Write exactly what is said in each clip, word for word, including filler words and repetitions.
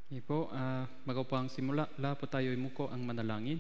Okay po, uh, bago po ang simula, la po tayo imuko ang manalangin.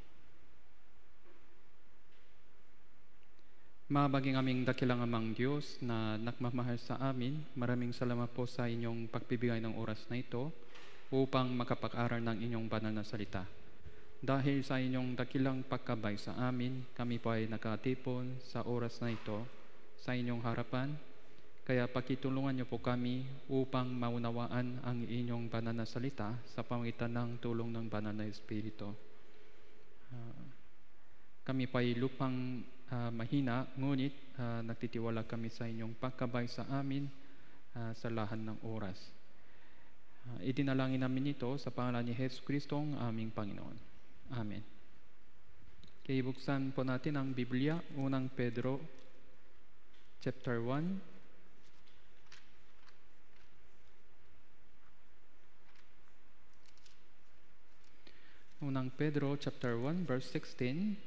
Mabaging aming dakilang amang Diyos na nagmamahal sa amin, maraming salamat po sa inyong pagbibigay ng oras na ito upang makapag-aral ng inyong banal na salita. Dahil sa inyong dakilang pagkabay sa amin, kami po ay nakatipon sa oras na ito sa inyong harapan. Kaya pakitulungan niyo po kami upang maunawaan ang inyong banal na salita sa pamagitan ng tulong ng banal na Espiritu. Uh, kami po ay lupang uh, mahina, ngunit uh, nagtitiwala kami sa inyong pagkabay sa amin uh, sa lahat ng oras. Uh, idinalangin namin ito sa pangalan ni Jesus Kristo ang aming Panginoon. Amen. Kaya buksan po natin ang Biblia, unang Pedro chapter one. Unang Pedro chapter one verse sixteen.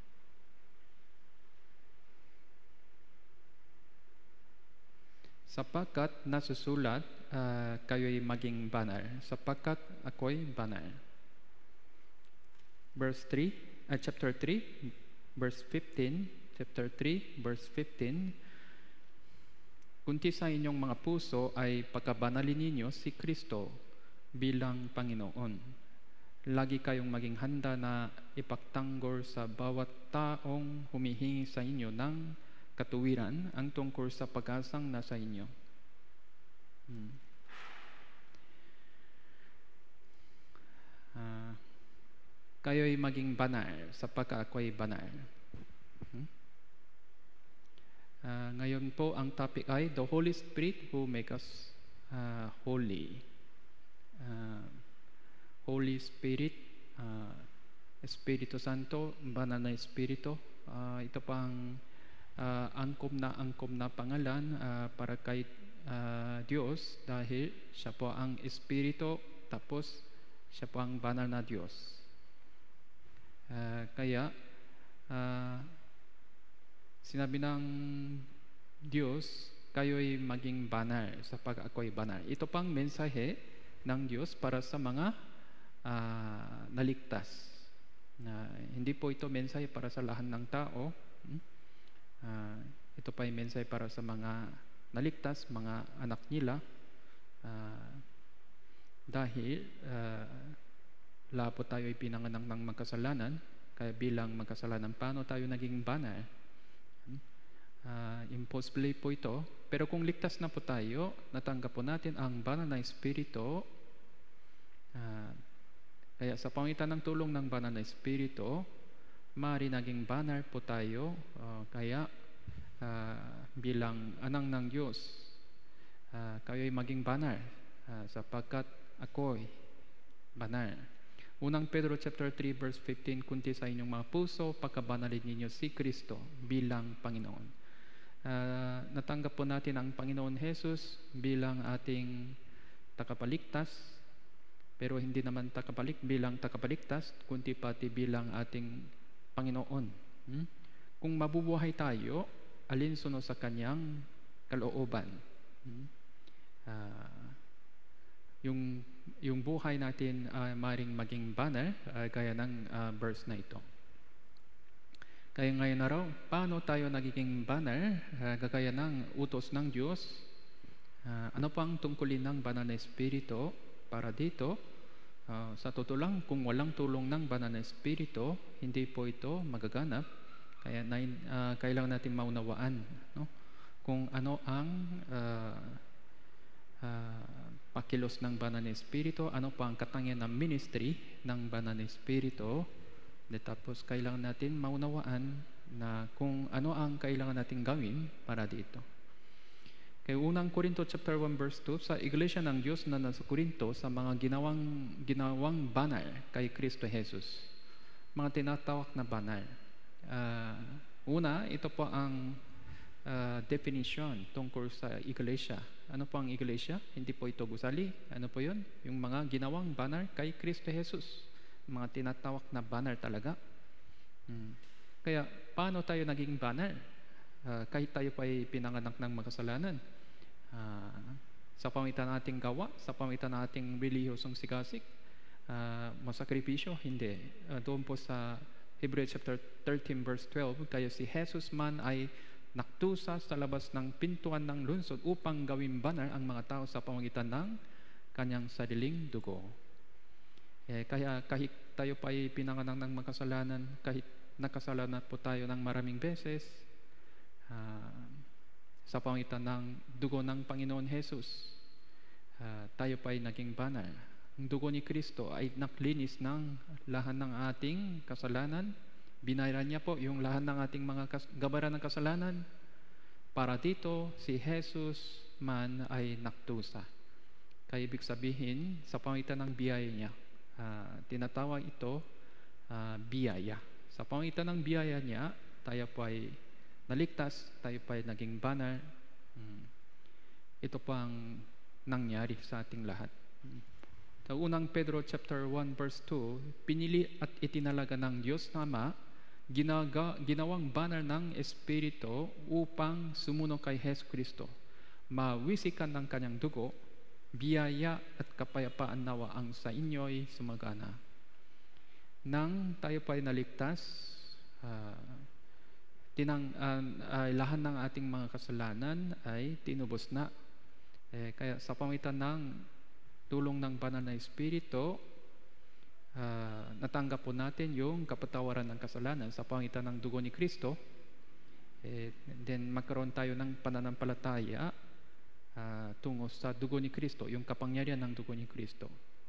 Sapagkat nasusulat, uh, kayo'y maging banal, sapagkat ako'y banal. Verse three, uh, chapter three, verse fifteen, chapter three, verse fifteen. Kunti sa inyong mga puso ay pagkabanalin ninyo si Kristo bilang Panginoon. Lagi kayong maging handa na ipagtanggol sa bawat taong humihingi sa inyo ng katuwiran ang tungkol sa pag-asang nasa inyo. Hmm. Uh, kayo'y maging banal sapagkat ako'y banal. Hmm? Uh, ngayon po ang topic ay the Holy Spirit who make us uh, holy. Uh, Holy Spirit, uh, Espiritu Santo, banal na Espiritu. Uh, ito pang uh, angkop na angkop na pangalan uh, para kay uh, Diyos dahil siya po ang Espiritu, tapos siya po ang banal na Diyos. Uh, kaya uh, sinabi ng Diyos, kayo'y maging banal sapagkat ako'y banal. Ito pang mensahe ng Diyos para sa mga Uh, naligtas. Na uh, hindi po ito mensahe para sa lahat ng tao. Hmm? Uh, ito pa ay mensahe para sa mga naligtas, mga anak nila. Uh, dahil uh, lahat po tayo ay pinanganak ng magkasalanan, kaya bilang magkasalanan, paano tayo naging banal? Hmm? Uh, impossible po ito. Pero kung ligtas na po tayo, natanggap po natin ang banal na Espiritu. Uh, Kaya sa pamagitan ng tulong ng banal na Espiritu, maaari naging banal po tayo. Uh, kaya uh, bilang anak ng Diyos, uh, kayo'y maging banal uh, sapagkat ako'y banal. Unang Pedro chapter three verse fifteen, kunti sa inyong mga puso, pagkabanalin ninyo si Kristo bilang Panginoon. Uh, natanggap po natin ang Panginoon Jesus bilang ating tagapagligtas. Pero hindi naman takapalik bilang takapaligtas, kundi pati bilang ating Panginoon. Hmm? Kung mabubuhay tayo, alinsunod sa Kanyang kalooban. Hmm? Uh, yung, yung buhay natin uh, maring maging banal, uh, gaya ng uh, verse na ito. Kaya ngayon na raw, paano tayo nagiging banal, uh, gagaya ng utos ng Diyos? Uh, ano pang tungkulin ng banal na Espiritu? Para dito, uh, sa totoo lang, kung walang tulong ng banal na Espiritu, hindi po ito magaganap. Kaya uh, kailangan natin maunawaan, no? Kung ano ang uh, uh, pakilos ng banal na Espiritu, ano pa ang katangian ng ministry ng banal na Espiritu. De, tapos kailangan natin maunawaan na kung ano ang kailangan natin gawin para dito. Kaya unang Korinto chapter one verse two, sa iglesia ng Diyos na nasa Korinto, sa mga ginawang, ginawang banal kay Kristo Jesus. Mga tinatawag na banal. Uh, una, ito po ang uh, definition tungkol sa iglesia. Ano po ang iglesia? Hindi po ito gusali. Ano po yun? Yung mga ginawang banal kay Kristo Jesus. Mga tinatawag na banal talaga. Hmm. Kaya, paano tayo naging banal? Uh, kahit tayo pa ay pinanganak ng makasalanan. Uh, Sa pamitan ng ating gawa, sa pamitan ng ating relihiyosong sigasig, uh, masakripisyo, hindi. Uh, doon po sa Hebrews chapter thirteen verse twelve, kaya si Jesus man ay naktusa sa labas ng pintuan ng lungsod upang gawing banal ang mga tao sa pamamagitan ng kanyang sariling dugo. Eh, kaya kahit tayo pa ay pinanganak ng makasalanan, kahit nakasalanan po tayo ng maraming beses, uh, sa pamamagitan ng dugo ng Panginoon Jesus, uh, tayo pa ay naging banal. Ang dugo ni Kristo ay naglinis ng lahat ng ating kasalanan. Binayaran niya po yung lahat ng ating mga kas- gabaran ng kasalanan. Para dito, si Jesus man ay naktusa. Kaya ibig sabihin, sa pamamagitan ng biyaya niya, uh, tinatawag ito uh, biyaya. Sa pamamagitan ng biyaya niya, tayo po ay naligtas, tayo pa ay naging banal. Hmm. Ito pang nangyari sa ating lahat. Hmm. Sa unang Pedro chapter one verse two, pinili at itinalaga ng Diyos na Ama, ginaga, ginawang banal ng Espiritu upang sumunod kay Hesus Kristo. Mawisikan ng kanyang dugo, biyaya at kapayapaan nawa ang sa inyo'y sumagana. Nang tayo pa ay naligtas, uh, tinang, uh, uh, lahat ng ating mga kasalanan ay tinubos na. Eh, kaya sa pamitan ng tulong ng banal na Espiritu, uh, natanggap po natin yung kapatawaran ng kasalanan sa pamitan ng dugo ni Kristo. Eh, then magkaroon tayo ng pananampalataya uh, tungo sa dugo ni Kristo, yung kapangyarihan ng dugo ni Kristo.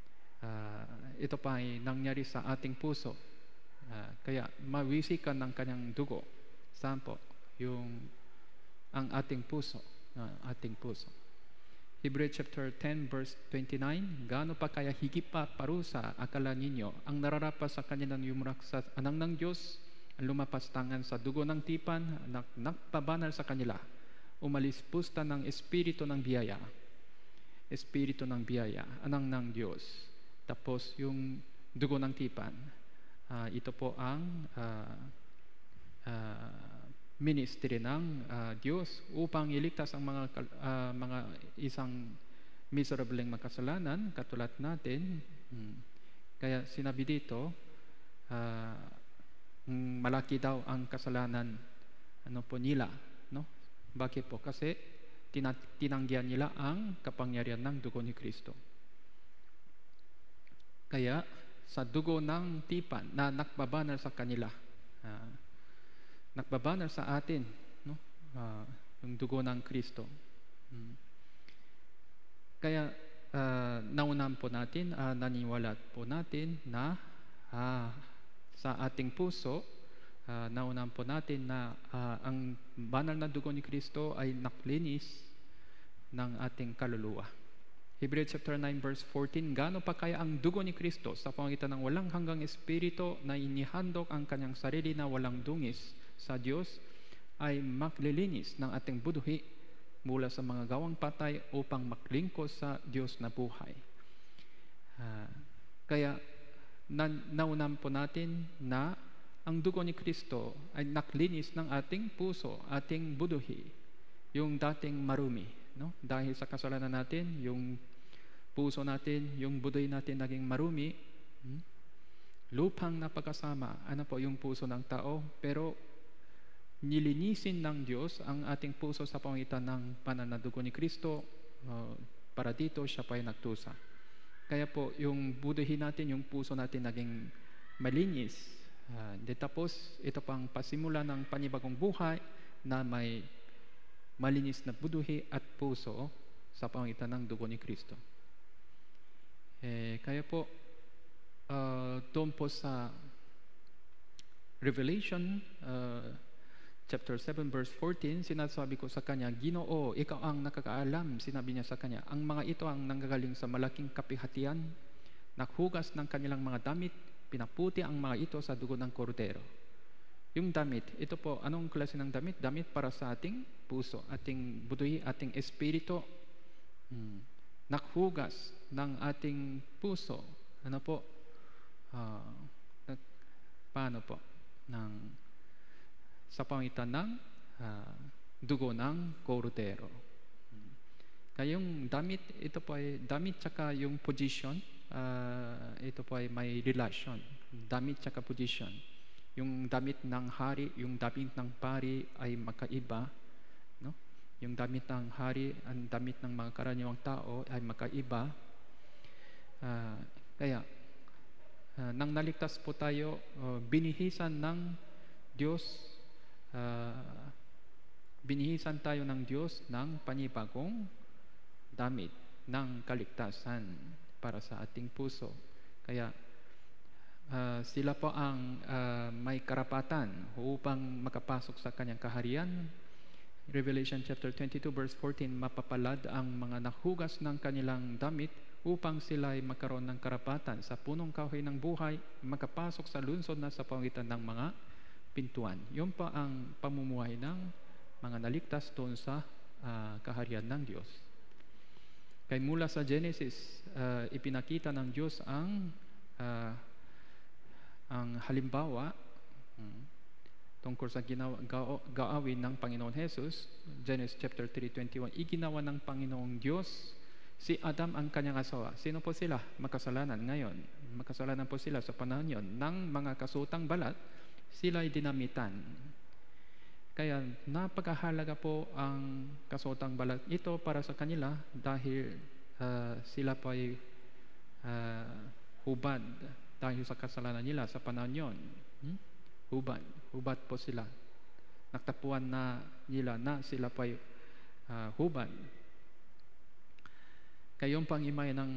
Uh, ito pa ay nangyari sa ating puso. Uh, kaya mawisikan ng kanyang dugo. Saan po? Yung ang ating puso. Uh, ating puso. Hebrews chapter ten verse twenty-nine, gaano pa kaya higit pa parusa akala ninyo ang nararapat sa kanya ng yumurak sa anang ng Diyos, ang lumapas tangan sa dugo ng tipan, nak nakpabanal sa kanila, umalis pusta ng espiritu ng biyaya, espiritu ng biyaya, anang ng Diyos, tapos yung dugo ng tipan, uh, ito po ang uh, uh, ministry ng uh, Diyos upang iligtas ang mga uh, mga isang miserableng makasalanan katulad natin. Hmm. Kaya sinabi dito, uh, malaki daw ang kasalanan ano po nila, no? Bakit po? Kasi tinat- tinanggihan nila ang kapangyarihan ng dugo ni Kristo. Kaya sa dugo ng tipan na nakbabanal sa kanila, uh, nakbabanal sa atin, no? Uh, yung dugo ng Kristo. Hmm. Kaya uh, naunahan po natin, uh, naniwala po natin na uh, sa ating puso, uh, naunahan po natin na uh, ang banal na dugo ni Kristo ay naglinis ng ating kaluluwa. Hebrews chapter nine verse fourteen, gaano pa kaya ang dugo ni Kristo sa pamamagitan ng walang hanggang espiritu na inihandog ang kanyang sarili na walang dungis sa Diyos ay maglilinis ng ating buduhi mula sa mga gawang patay upang maglingkod sa Diyos na buhay. Uh, kaya nan, naunam po natin na ang dugo ni Kristo ay naglinis ng ating puso, ating buduhi, yung dating marumi, no? Dahil sa kasalanan natin, yung puso natin, yung buduhi natin naging marumi. Hmm? Lupang napagkasama, ano po yung puso ng tao, pero nilinisin ng Diyos ang ating puso sa pamamagitan ng banal na dugo ni Kristo. Uh, para dito siya pa ay nagtusa. Kaya po yung buduhin natin, yung puso natin naging malinis. Uh, de tapos ito pang pasimula ng panibagong buhay na may malinis na buduhi at puso sa pamamagitan ng dugo ni Kristo. Eh, kaya po uh, doon po sa Revelation uh, chapter seven verse fourteen, sinasabi ko sa kanya, Ginoo, ikaw ang nakakaalam, sinabi niya sa kanya, ang mga ito ang nanggagaling sa malaking kapihatian, naghugas ng kanilang mga damit, pinaputi ang mga ito sa dugo ng kordero. Yung damit, ito po, anong klase ng damit? Damit para sa ating puso, ating buduhi, ating espiritu. Hmm. Naghugas ng ating puso. Ano po? Uh, paano po? Ng sa pamamagitan ng uh, dugo ng kordero. Kaya yung damit, ito po ay damit tsaka yung position, uh, ito po ay may relation. Damit tsaka position. Yung damit ng hari, yung damit ng pari ay magkaiba, no? Yung damit ng hari, ang damit ng mga karaniwang tao ay magkaiba. Uh, kaya, uh, nang naligtas po tayo, uh, binihisan ng Diyos, uh, binihisan tayo ng Diyos ng panibagong damit ng kaligtasan para sa ating puso. Kaya, uh, sila po ang uh, may karapatan upang makapasok sa kanyang kaharian. Revelation chapter twenty-two verse fourteen, mapapalad ang mga nahugas ng kanilang damit upang sila ay magkaroon ng karapatan sa punong kahoy ng buhay, makapasok sa lungsod na sa pamagitan ng mga pintuan. Yun pa ang pamumuhay ng mga naligtas doon sa uh, kaharian ng Diyos. Kaya mula sa Genesis, uh, ipinakita ng Diyos ang uh, ang halimbawa um, tungkol sa ginawa, ga, gaawin ng Panginoon Jesus. Genesis chapter three twenty-one, iginawa ng Panginoong Diyos si Adam ang kanyang asawa. Sino po sila? Makasalanan ngayon. Makasalanan po sila sa panahon yon. Ng mga kasutang balat, sila ay dinamitan. Kaya napakahalaga po ang kasutang balat ito para sa kanila dahil uh, sila po ay uh, hubad dahil sa kasalanan nila sa panahon yon. Hmm? Hubad. Hubad po sila. Nagtapuan na nila na sila po ay uh, hubad. Kayong pangimay ng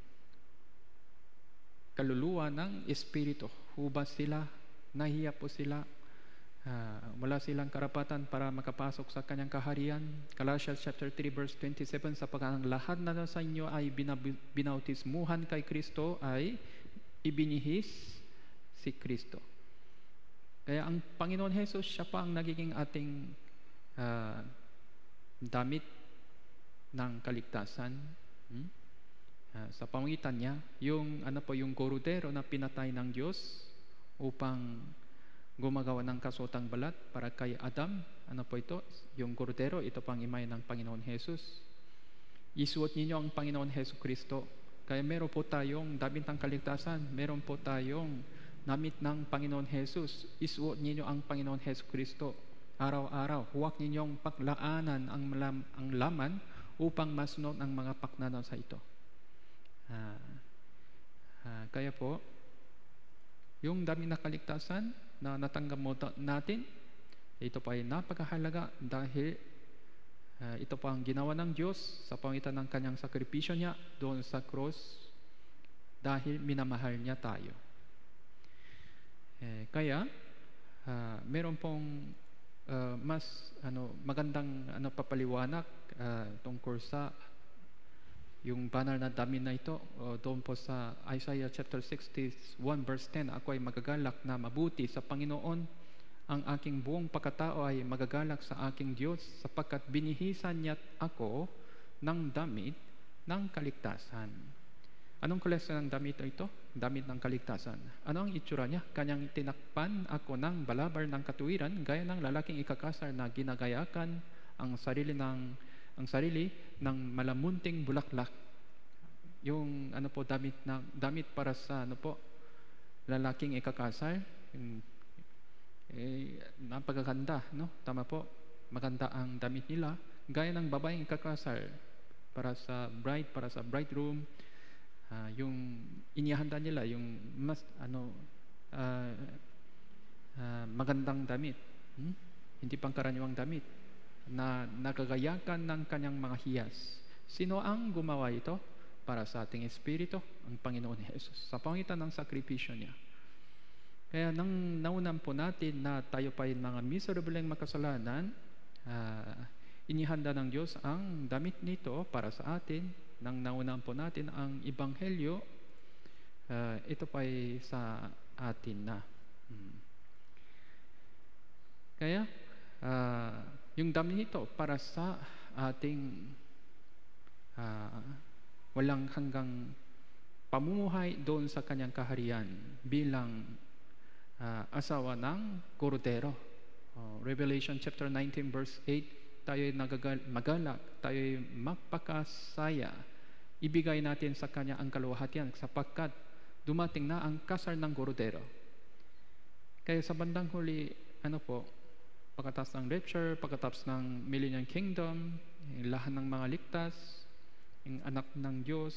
kaluluwa ng Espiritu. Hubad sila, nahiya po sila, uh, wala silang karapatan para makapasok sa kanyang kaharian. Galatians chapter three verse twenty-seven, sapagkat ang lahat na sa inyo ay binab- binautismuhan kay Kristo ay ibinihis si Kristo. Kaya ang Panginoon Jesus, siya pa ang nagiging ating uh, damit ng kaligtasan. Hmm? Uh, sa pamagitan niya, yung ano po yung korodero na pinatay ng Diyos upang gumagawa ng kasutang balat para kay Adam. Ano po ito? Yung korodero, ito pang imay ng Panginoon Jesus. Isuot ninyo ang Panginoon Hesus Kristo. Kaya meron po tayong damit ng kaligtasan, meron po tayong damit ng Panginoon Jesus. Isuot ninyo ang Panginoon Hesus Kristo. Araw-araw, huwag ninyong paglaanan ang, malam, ang laman upang masunod ang mga paknanan sa ito. Uh, uh, kaya po, yung damit na kaligtasan na natanggap mo natin, ito po ay napakahalaga dahil uh, ito po ang ginawa ng Diyos sa pamagitan ng kanyang sakripisyo niya doon sa cross dahil minamahal niya tayo. Eh, kaya, uh, meron pong uh, mas ano, magandang ano, papaliwanag uh, tungkol sa yung banal na damit na ito, uh, doon po sa Isaiah chapter sixty-one verse ten, ako ay magagalak na mabuti sa Panginoon, ang aking buong pagkatao ay magagalak sa aking Diyos, sapagkat binihisan niya ako ng damit ng kaligtasan. Anong klase ng damit ito? Damit ng kaligtasan. Ano ang itsura niya? Kanyang tinakpan ako ng balabar ng katuwiran, gaya ng lalaking ikakasar na ginagayakan ang sarili ng ang sarili ng malamunting bulaklak. Yung ano po damit na damit para sa ano po lalaking ikakasar, yung, eh, napakaganda, no? Tama po. Maganda ang damit nila, gaya ng babaeng ikakasar para sa bride, para sa bridegroom. Uh, yung inihanda nila yung mas ano uh, uh, magandang damit, hmm? Hindi pangkaraniwang damit na nagagayakan ng kanyang mga hiyas. Sino ang gumawa ito? Para sa ating espiritu, ang Panginoon Jesus, sa pamagitan ng sakripisyo niya. Kaya nang naunan po natin na tayo pa yung mga miserableng makasalanan, uh, inihanda ng Diyos ang damit nito para sa atin. Nang naunan po natin ang Ebanghelyo, uh, ito pa ay sa atin na. Hmm. Kaya, uh, yung damit nito para sa ating uh, walang hanggang pamumuhay doon sa kanyang kaharian bilang uh, asawa ng korodero. Uh, Revelation chapter nineteen verse eight, tayo'y nagagal, magalak, tayo'y magpakasaya, ibigay natin sa Kanya ang kaluwalhatian sapagkat dumating na ang kasal ng Korodero. Kaya sa bandang huli, ano po, pagkatapos ng rapture, pagkatapos ng Millennium Kingdom, yung lahat ng mga ligtas, yung anak ng Diyos,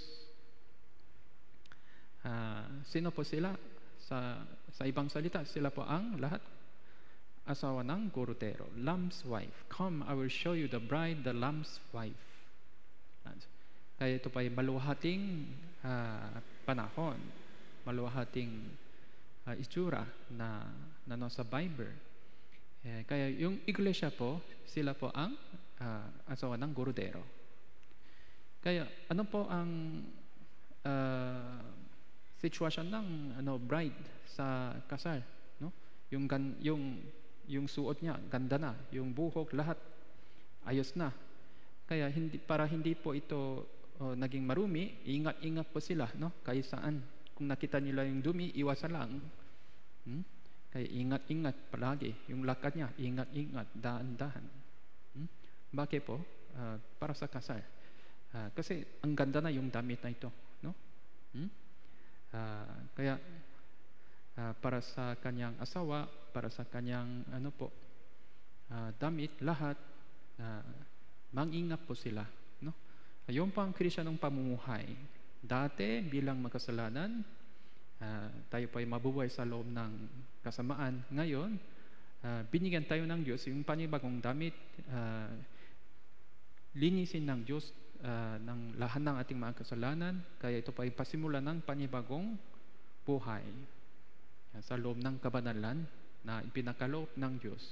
uh, sino po sila? Sa, sa ibang salita, sila po ang lahat asawa ng Korodero, Lamb's wife. Come, I will show you the bride, the Lamb's wife. Kaya ito pa ay maluwahating uh, panahon, maluwahating uh, itsura na, na nasa Bible. Eh, kaya yung iglesia po, sila po ang uh, asawa ng Korodero. Kaya ano po ang uh, sitwasyon ng ano bride sa kasal, no? Yung gan, yung yung suot niya ganda na, yung buhok lahat ayos na. Kaya hindi para hindi po ito uh, naging marumi, ingat-ingat po sila, no? Kahit saan kung nakita nila yung dumi, iwasan lang. Hmm? Kaya ingat-ingat palagi yung lakad niya, ingat-ingat, daan-dahan. Hmm? Bakit po? Uh, para sa kasal. Uh, kasi ang ganda na yung damit na ito, no? Hmm? Uh, kaya uh, para sa kanyang asawa, para sa kanyang ano po, uh, damit, lahat, uh, mang-ingat po sila, no? Yung pang Kristiyanong pamumuhay. Dati bilang makasalanan, uh, tayo pa ay mabubuhay sa loob ng kasamaan. Ngayon, uh, binigyan tayo ng Diyos yung panibagong damit, uh, linisin ng Diyos Uh, ng lahat ng ating mga kasalanan. Kaya ito pa ay pasimula ng panibagong buhay uh, sa loob ng kabanalan na ipinakaloob ng Diyos.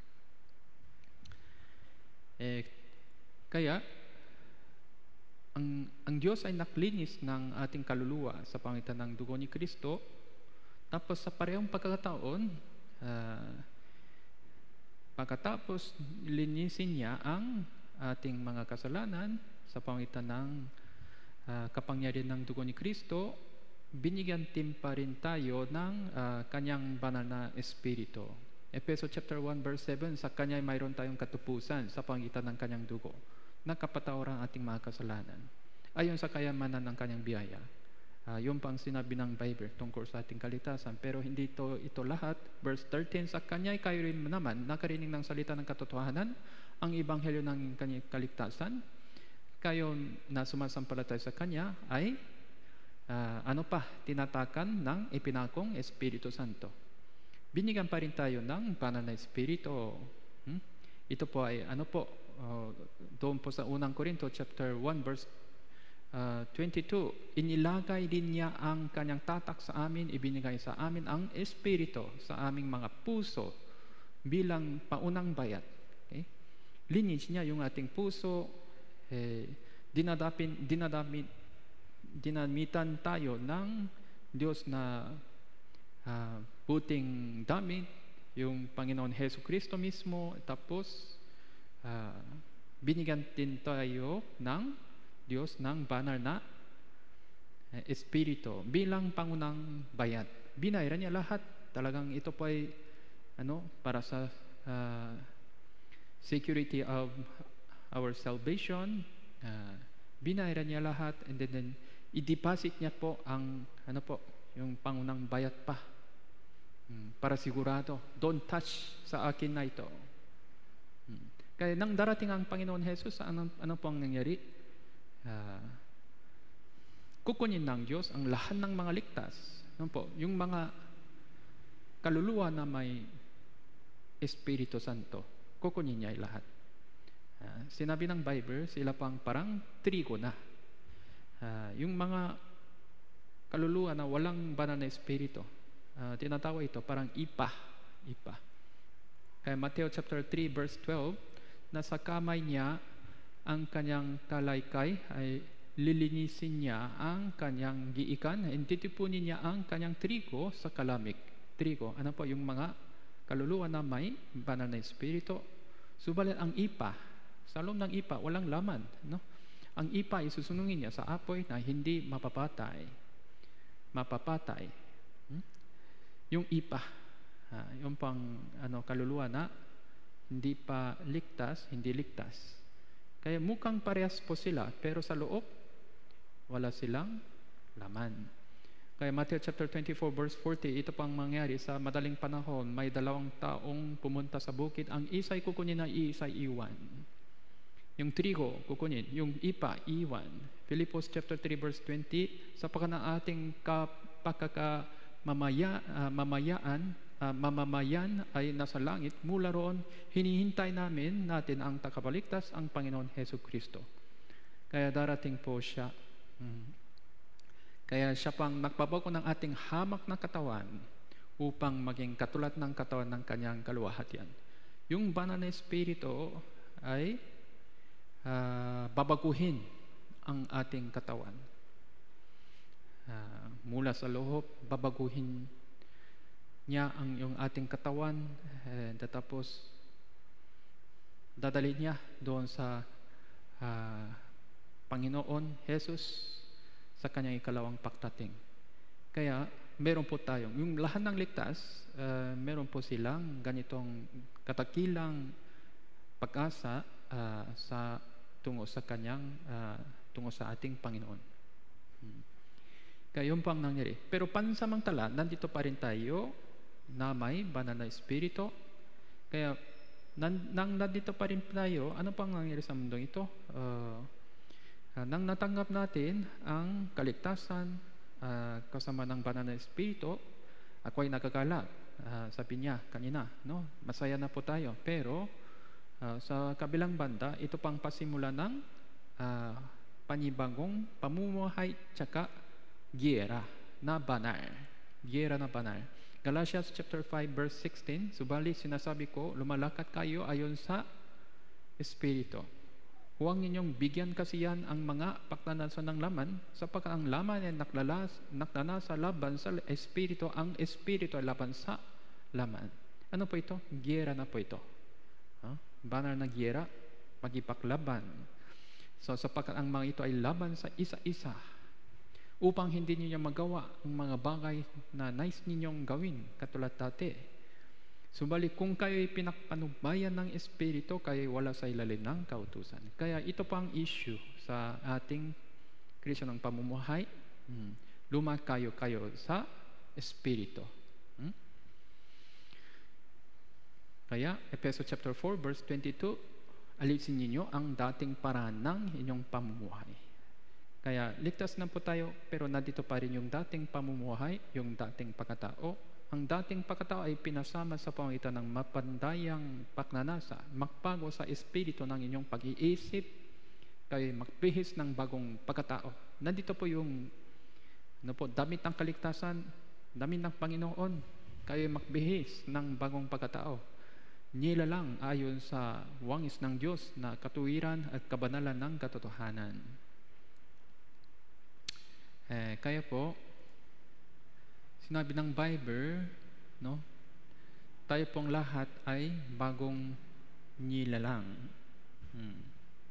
Eh, kaya ang, ang Diyos ay naglinis ng ating kaluluwa sa pangitan ng dugo ni Kristo. Tapos sa parehong pagkakataon, uh, pagkatapos linisin niya ang ating mga kasalanan sa pamagitan ng uh, kapangyarihan ng dugo ni Kristo, binigyan din pa rin tayo ng uh, kanyang banal na Espiritu. Efeso chapter one verse seven, sa kanya ay mayroon tayong katupusan sa pamagitan ng kanyang dugo na kapatawaran ang ating mga kasalanan ayon sa kayamanan ng kanyang biyaya. Uh, yun pang sinabi ng Bible tungkol sa ating kalitasan. Pero hindi ito, ito lahat. Verse thirteen, sa kanya ay kayo rin naman nakarinig ng salita ng katotohanan, ang ebanghelyo ng kanyang kaligtasan. Kayo na sumasampalataya sa Kanya ay uh, ano pa, tinatakan ng ipinakong Espiritu Santo. Binigyan pa rin tayo ng banal na Espiritu. Hmm? Ito po ay ano po, uh, doon po sa unang Korinto chapter one verse uh, twenty-two, inilagay din niya ang kanyang tatak sa amin, ibinigay sa amin ang Espiritu sa aming mga puso bilang paunang bayat. Okay? Linis niya yung ating puso. Eh, dinadapin, dinadamit, dinamitan tayo ng Diyos na uh, puting damit, yung Panginoon Hesus Kristo mismo. Tapos uh, binigyan din tayo ng Diyos ng banal na uh, Espiritu bilang pangunang bayad. Binayaran niya lahat. Talagang ito po ay ano, para sa uh, security of our salvation. Uh, binayaran niya lahat, and then, then i-deposit niya po ang ano po, yung pangunang bayad pa, hmm, para sigurado, don't touch sa akin na ito. Hmm. Kaya nang darating ang Panginoon Hesus, ano, ano po ang nangyari? Uh, kukunin ng Diyos ang lahat ng mga ligtas, ano po, yung mga kaluluwa na may Espiritu Santo, kukunin niya lahat. Uh, sinabi ng Bible, sila pang parang trigo na. Uh, yung mga kaluluwa na walang banal na Espiritu, uh, tinatawag ito parang ipa. Ipa. Kaya Matthew chapter three verse twelve, na sa kamay niya ang kanyang kalaykay, ay lilinisin niya ang kanyang giikan, and titipunin niya ang kanyang trigo sa kalamig. Trigo, ano po, yung mga kaluluwa na may banal na Espiritu. Subalit ang ipa, sa loob ng ipa, walang laman, no? Ang ipa ay susunungin niya sa apoy na hindi mapapatay. Mapapatay. Hmm? Yung ipa, uh, yung pang ano, kaluluwa na hindi pa ligtas, hindi ligtas. Kaya mukhang parehas po sila, pero sa loob, wala silang laman. Kaya Matthew chapter twenty-four verse forty, ito pang mangyari sa madaling panahon, may dalawang taong pumunta sa bukid, ang isa'y kukunin na isa'y iwan. Yung trigo, kukunin, yung ipa, iwan. Philippos chapter three verse twenty, sapagkat ng ating kapagkakamamaya, uh, mamayaan, uh, mamamayan ay nasa langit, mula roon, hinihintay namin natin ang tagapagligtas, ang Panginoon Hesus Kristo. Kaya darating po siya. Hmm. Kaya siya pang nagbabago ng ating hamak na katawan upang maging katulad ng katawan ng kanyang kaluwalhatian. Yung banal na espiritu ay uh, babaguhin ang ating katawan. Uh, mula sa loob, babaguhin niya ang yung ating katawan, and tapos dadalhin niya doon sa uh, Panginoon Jesus sa kanyang ikalawang pagdating. Kaya meron po tayong, yung lahat ng ligtas, uh, meron po silang ganitong katakilang pag-asa uh, sa tungo sa kanyang uh, tungo sa ating Panginoon. Hmm. Kaya yun pang nangyari. Pero pansamantala, nandito pa rin tayo na may banal na espiritu. Kaya nan, nang nandito pa rin tayo, ano pang nangyari sa mundong ito? Uh, Uh, nang natanggap natin ang kaligtasan uh, kasama ng banal na espiritu, ako ay nagagalak. Uh, sabi niya kanina, no? Masaya na po tayo. Pero uh, sa kabilang banda, ito pang pasimula ng uh, panibagong pamumuhay tsaka giyera na banal. Giyera na banal. Galatians chapter five verse sixteen, subalit sinasabi ko, lumalakad kayo ayon sa espiritu. Huwag ninyong bigyan kasiyan ang mga pagtanasan ng laman, sapagkat ang laman ay naklalas, naklanasa laban sa espiritu, ang espiritu ay laban sa laman. Ano po ito? Giyera na po ito. Huh? Banal na giyera, magipaklaban. So sapagkat ang mga ito ay laban sa isa-isa, upang hindi ninyo magawa ang mga bagay na nais ninyong gawin, katulad dati. Subalit kung kayo'y pinakpanubayan ng Espiritu, kayo'y wala sa ilalim ng kautusan. Kaya ito pang issue sa ating Kristiyanong pamumuhay. Hmm. Lumakayo kayo sa Espiritu. Hmm? Kaya, Efeso chapter four, verse twenty-two, alisin ninyo ang dating paraan ng inyong pamumuhay. Kaya, ligtas na po tayo, pero nandito pa rin yung dating pamumuhay, yung dating pagkatao. Ang dating pagkatao ay pinasama sa pamagitan ng mapandayang pagnanasa, magbago sa espiritu ng inyong pag-iisip, kayo magbihis ng bagong pagkatao. Nandito po yung ano po, damit ng kaligtasan, damit ng Panginoon, kayo magbihis ng bagong pagkatao. Nilalang ayon sa wangis ng Diyos na katuwiran at kabanalan ng katotohanan. Eh, kaya po, sinabi ng Bible, no? Tayo pong lahat ay bagong nilalang. Hmm.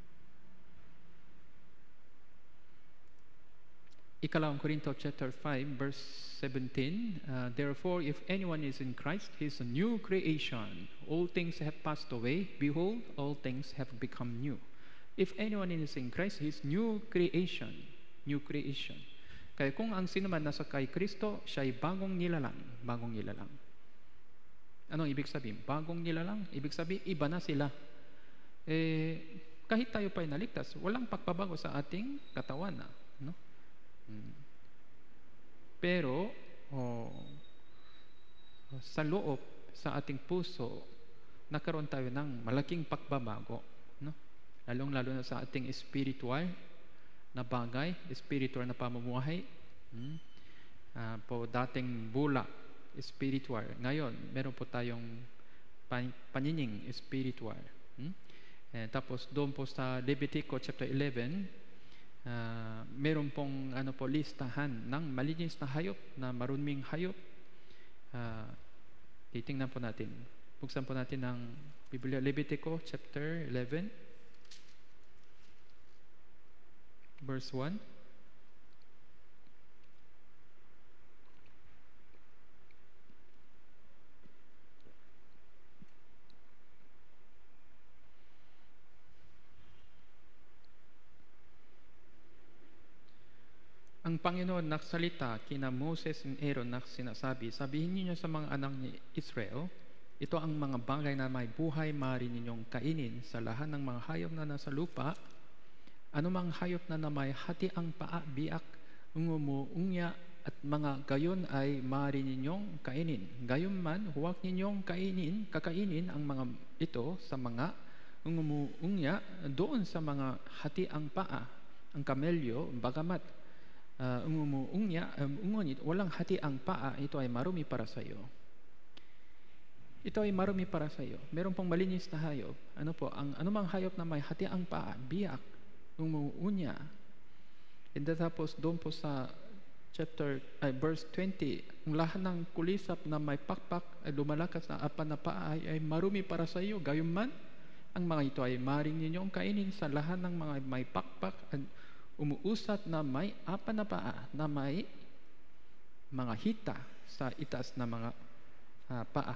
Ikalawang Korinto chapter five verse seventeen, uh, therefore if anyone is in Christ, he is a new creation. All things have passed away, behold, all things have become new. If anyone is in Christ, he is new creation. New creation. Kaya kung ang sino man nasa kay Kristo, siya ay bagong nilalang. Bagong nilalang. Anong ibig sabihin? Bagong nilalang. Ibig sabihin, iba na sila. Eh, kahit tayo pa ay naligtas, walang pagbabago sa ating katawan na. No? Hmm. Pero, oh, sa loob, sa ating puso, nakaroon tayo ng malaking pagbabago. No? Lalong-lalo na sa ating spiritual na bagay, spiritual na pamumuhay. Hmm? Uh, po dating bulak, spiritual. Ngayon, meron po tayong pan- panining spiritual. Hmm? Eh, tapos doon po sa Levitico chapter eleven, uh, meron pong ano po listahan ng malinis na hayop, na maruming hayop. Uh, titingnan po natin. Buksan po natin ng Biblia, Levitico chapter eleven. Verse one. Panginoon nagsalita kina Moses and Aaron na sinasabi, sabihin niyo sa mga anak ni Israel, ito ang mga bagay na may buhay, maaari ninyong kainin sa lahat ng mga hayop na nasa lupa. Anumang hayop na na may hati ang paa, biak, ungumo, ungya, at mga gayon ay maaari ninyong kainin. Gayon man, huwag ninyong kainin, kakainin ang mga ito sa mga ungumo, ungya, doon sa mga hati ang paa, ang kamelyo, bagamat uh, ungumo, ungya, um, ungunit, walang hati ang paa, ito ay marumi para sa iyo. Ito ay marumi para sa iyo. Meron pong malinis na hayop. Ano po? Ang anumang hayop na may hati ang paa, biyak, umuunya. And tapos doon po sa chapter, ay, verse twenty, ang lahat ng kulisap na may pakpak ay lumalakas na apan na paa ay, ay marumi para sa iyo. Gayon man, ang mga ito ay maring ninyong kainin sa lahat ng mga may pakpak at umuusat na may apan na paa na may mga hita sa itaas na mga uh, paa.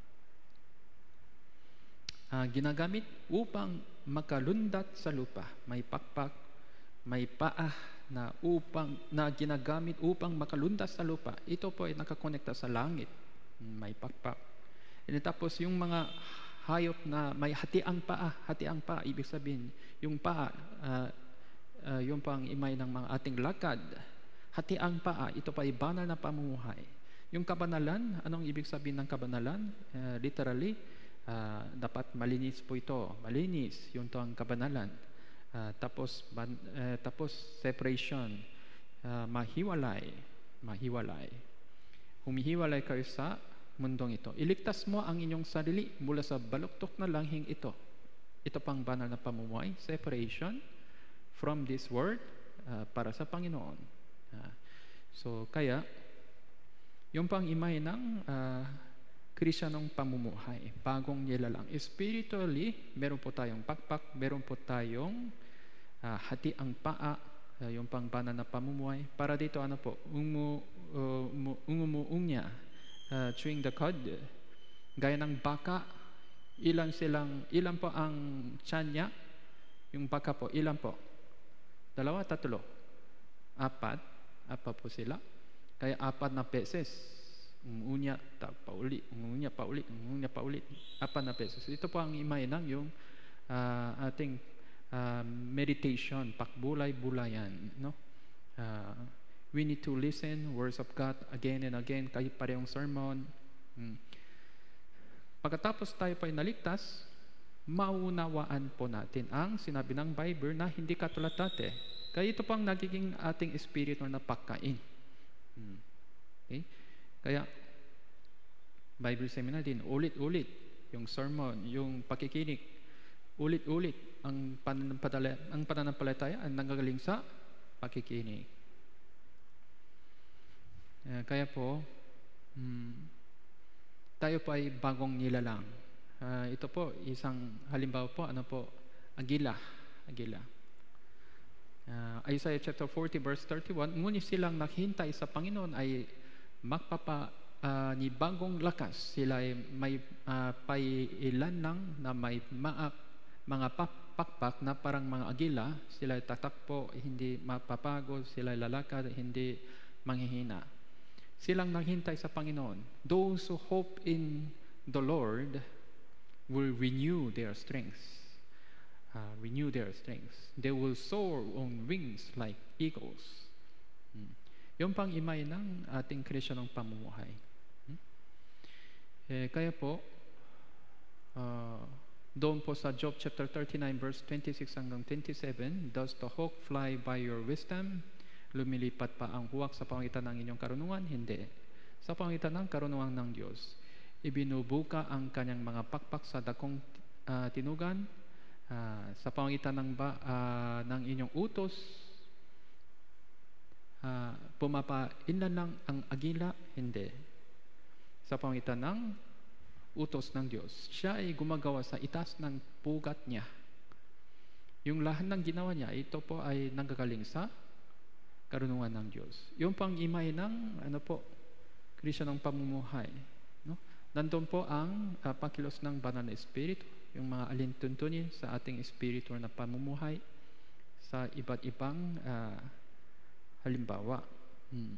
Uh, ginagamit upang makalundat sa lupa. May pakpak, may paa na upang na ginagamit upang makalundat sa lupa. Ito po ay nakakonekta sa langit. May pakpak. And tapos yung mga hayop na may hati ang paa, hati ang paa, ibig sabihin, yung paa, uh, uh, yung pang imay ng mga ating lakad, hati ang paa, ito pa ay banal na pamumuhay. Yung kabanalan, anong ibig sabihin ng kabanalan? Uh, literally, Uh, dapat malinis po ito. Malinis, yun to ang kabanalan. Uh, tapos, ban, uh, tapos separation. Uh, mahiwalay. Mahiwalay. Humihiwalay kayo sa mundong ito. Iligtas mo ang inyong sarili mula sa baluktok na langhing ito. Ito pang banal na pamumuhay. Separation from this world uh, para sa Panginoon. Uh, so, kaya, yung pang imay ng uh, Kristiyanong pamumuhay, bagong nilalang. Spiritually, meron po tayong pakpak, meron po tayong uh, hati ang paa, uh, yung pang banal na pamumuhay. Para dito, ano po, umu, uh, umumuungya, uh, chewing the cud, gaya ng baka, ilan silang, ilan po ang tiyan niya? Yung baka po, ilan po? Dalawa, tatlo? Apat, apat po sila. Kaya apat na beses. Umuunya, pauli, umuunya, pauli, umuunya, pauli, apat na beses. Ito po ang imay ng yung uh, ating uh, meditation, pakbulay-bulayan. No? Uh, we need to listen, words of God, again and again, kahit parehong sermon. Hmm. Pagkatapos tayo po ay naligtas, maunawaan po natin ang sinabi ng Bible na hindi katulad dati. Kaya ito po ang nagiging ating espiritu na pagkain. Hmm. Okay? Kaya, Bible seminar din, ulit-ulit, yung sermon, yung pakikinig, ulit-ulit, ang pananampalataya, ang pananampalataya ang nanggagaling sa pakikinig. Uh, kaya po, hmm, tayo po ay bagong nilalang. Uh, ito po, isang halimbawa po, ano po, agila, agila. Uh, Isaiah chapter forty verse thirty-one, ngunit silang naghintay sa Panginoon ay magpapa uh, ni bagong lakas. Sila ay may uh, pailan lang na may maak, mga pakpak na parang mga agila. Sila ay tatakpo, hindi mapapagod. Sila ay lalakad, hindi manghihina. Silang naghintay sa Panginoon. Those who hope in the Lord will renew their strength. Uh, renew their strength. They will soar on wings like eagles. Hmm. Yung pang imay ng ating Kristiyanong pamumuhay. Hmm? Eh, kaya po, uh, doon po sa Job chapter thirty-nine verse twenty-six hanggang twenty-seven, does the hawk fly by your wisdom? Lumilipat pa ang huwak sa pangitan ng inyong karunungan? Hindi. Sa pangitan ng karunungan ng Diyos. Ibinubuka ang kanyang mga pakpak sa dakong uh, tinugan. Uh, sa pangitan ng, ba, uh, ng inyong utos, Uh, pumapainlan lang ang agila? Hindi. Sa pangitan ng utos ng Diyos, siya ay gumagawa sa itaas ng pugat niya. Yung lahat ng ginawa niya, ito po ay nanggagaling sa karunungan ng Diyos. Yung pang imay ng ano po, Kristiyanong pamumuhay. No? Nandun po ang uh, pakilos ng banal na espiritu, yung mga alintuntunin sa ating espiritu na pamumuhay sa iba't ibang uh, halimbawa. Hmm.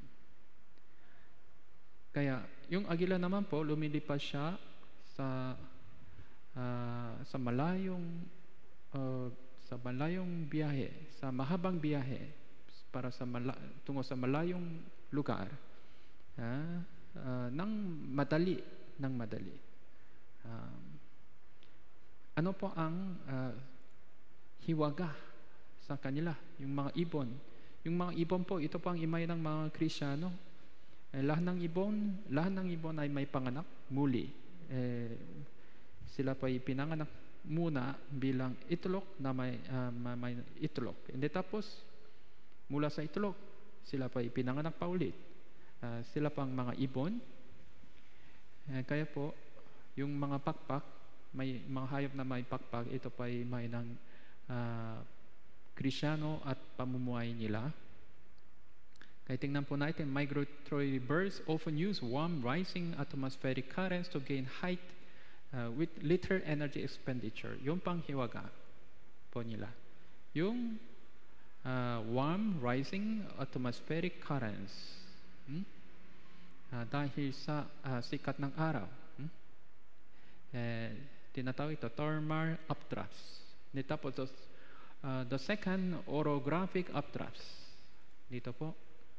Kaya yung agila naman po, lumilipas siya sa uh, sa malayong uh, sa malayong biyahe, sa mahabang biyahe para sa mala- tungo sa malayong lugar. Uh, uh, nang madali, nang madali. Um, ano po ang uh, hiwaga sa kanila, yung mga ibon. Yung mga ibon po, ito po ang imay ng mga Kristiyano. Eh, lahat ng ibon, lahat ng ibon ay may panganak muli. Eh, sila pa pinanganak muna bilang itlog na may, uh, may itlog. Hindi tapos, mula sa itlog, sila pa pinanganak pa ulit. Uh, sila pang mga ibon. Eh, kaya po, yung mga pakpak, may mga hayop na may pakpak, ito pa ay may ng uh, Kristiyano at pamumuhay nila. Kaya tingnan po natin, migratory birds often use warm rising atmospheric currents to gain height uh, with little energy expenditure. Yung pang hiwaga po nila. Yung uh, warm rising atmospheric currents. Hmm? Uh, dahil sa uh, sikat ng araw. Hmm? Eh, tinatawag ito, thermal updrafts. Tapos, uh, the second, orographic updrafts. Dito po.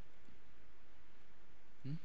Hmm?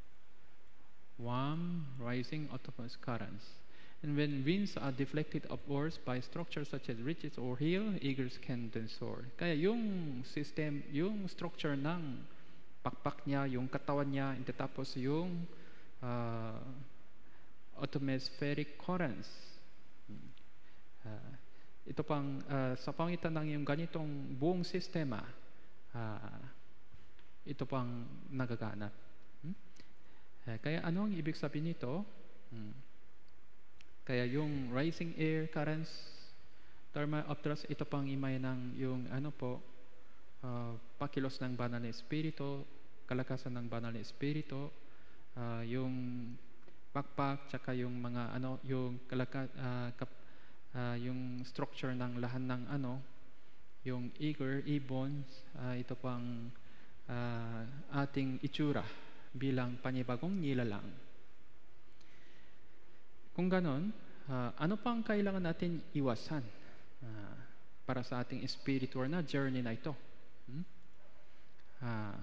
Warm, rising atmospheric currents. And when winds are deflected upwards by structures such as ridges or hill, eagles can then soar. Kaya yung system, yung structure ng pakpak niya, yung katawan niya, and tapos yung uh, atmospheric currents. Uh, ito pang uh, sa pangitan ng yung ganitong buong sistema, uh, ito pang nagaganap. Hmm? Uh, kaya ano ang ibig sabihin nito? Hmm. Kaya yung rising air currents, thermal updrafts, ito pang imay ng yung ano po, uh, pakilos ng banal na espiritu, kalakasan ng banal na espiritu, uh, yung pakpak, tsaka yung mga ano, yung kalaka, uh, kap, uh, yung structure ng lahat ng ano, yung eager, ibon, uh, ito pang uh, ating itsura bilang panibagong nilalang. Kung ganon, uh, ano pang kailangan natin iwasan uh, para sa ating spiritual na journey na ito? Hmm? Uh,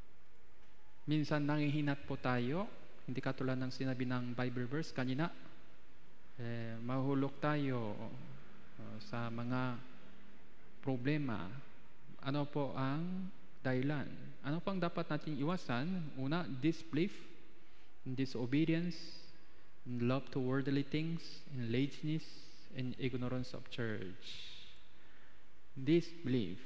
minsan nangihinat po tayo, hindi katulad ng sinabi ng Bible verse kanina, eh, mahulog tayo uh, sa mga problema. Ano po ang dahilan? Ano pang dapat natin iwasan? Una, disbelief, disobedience, love to worldly things, and laziness, and ignorance of church. Disbelief.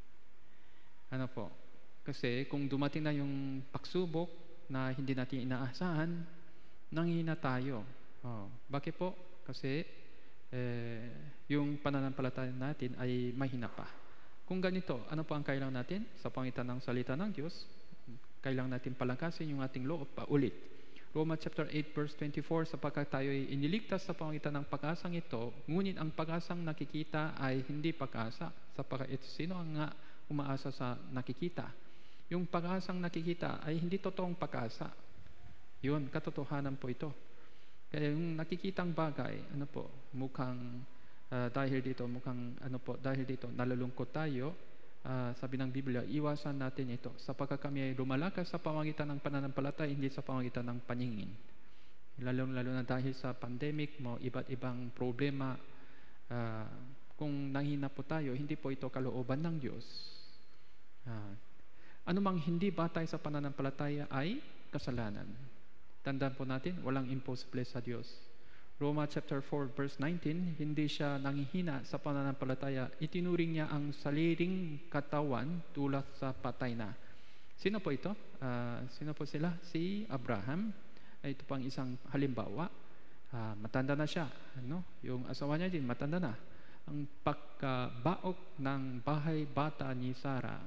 Ano po? Kasi kung dumating na yung pagsubok na hindi natin inaasahan, nanghina tayo. Oh, bakit po? Kasi eh, yung pananampalataya natin ay mahina pa. Kung ganito, ano po ang kailangan natin? Sa pangitan ng salita ng Diyos, kailangan natin palakasin yung ating loob pa ulit. Romans chapter eight verse twenty-four, sapagkat tayo ay iniligtas sa pangitan ng pag-asang ito, ngunit ang pag-asang nakikita ay hindi pag-asa. Sapagkat ito, sino ang nga umaasa sa nakikita? Yung pag-asang nakikita ay hindi totoong pag-asa. Yun, katotohanan po ito. Kaya yung nakikitang bagay, ano po, mukhang uh, dahil dito, mukhang ano po, dahil dito nalulungkot tayo, uh, sabi ng Biblia, iwasan natin ito sapagkat kami ay lumalakas sa pamamagitan ng pananampalataya, hindi sa pamamagitan ng paningin. Lalo-lalo na dahil sa pandemic mo, iba't ibang problema, uh, kung nanghina po tayo, hindi po ito kalooban ng Diyos. Uh, anumang hindi batay sa pananampalataya ay kasalanan. Tandaan po natin, walang imposible sa Diyos. Romans chapter four verse nineteen, hindi siya nanghihina sa pananampalataya, itinuring niya ang sariling katawan tulad sa patay na. Sino po ito? Uh, sino po sila? Si Abraham. Ito pang isang halimbawa. Uh, matanda na siya. Ano? Yung asawa niya din, matanda na. Ang pagkabaok ng bahay bata ni Sarah,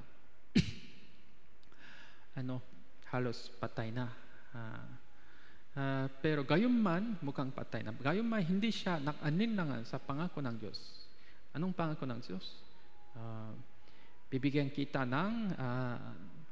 ano, halos patay na. Uh, uh, pero gayon man, mukhang patay na. Gayon man, hindi siya nakaninlangan sa pangako ng Diyos. Anong pangako ng Diyos? Uh, bibigyan kita ng uh,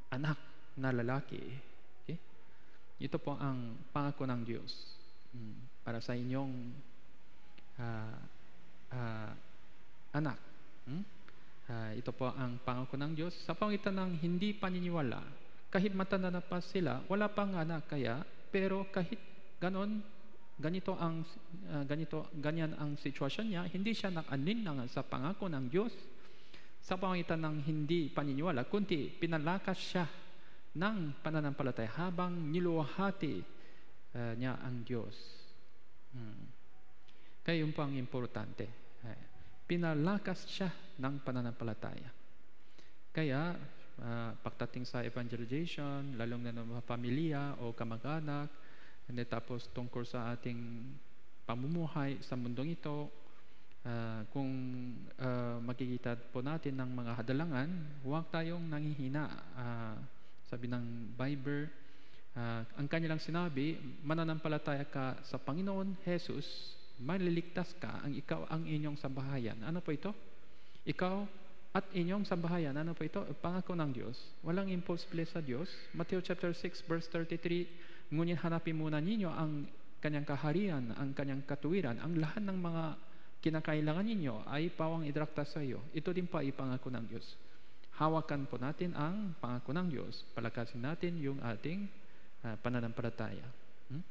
anak na lalaki. Okay? Ito po ang pangako ng Diyos hmm, para sa inyong uh, uh, anak. Hmm? Uh, ito po ang pangako ng Diyos sa pangitan ng hindi paniniwala. Kahit matanda na pa sila, wala pang anak kaya, pero kahit ganon, ganito ang uh, ganito ganyan ang sitwasyon niya, hindi siya nakaninlang sa pangako ng Diyos sa pangitan ng hindi paniniwala, kundi pinalakas siya ng pananampalataya habang niluwahati uh, niya ang Diyos. Hmm. Kaya yun po ang importante. Eh, pinalakas siya ng pananampalataya. Kaya uh, pagdating sa evangelization, lalong na ng mga pamilya o kamag-anak, and tapos tungkol sa ating pamumuhay sa mundong ito, uh, kung uh, makikita po natin ng mga hadalangan, huwag tayong nanghihina. Uh, sabi ng Bible, uh, ang kanilang sinabi, mananampalataya ka sa Panginoon Jesus, maliligtas ka, ang ikaw ang inyong sambahayan. Ano po ito? Ikaw at inyong sambahayan. Ano po ito? Pangako ng Diyos. Walang imposible sa Diyos. Matthew chapter six verse thirty-three, ngunit hanapin muna ninyo ang kanyang kaharian, ang kanyang katuwiran. Ang lahat ng mga kinakailangan ninyo ay pawang idrakta sa iyo. Ito din pa ipangako ng Diyos. Hawakan po natin ang pangako ng Diyos. Palakasin natin yung ating uh, pananampalataya. Hmm?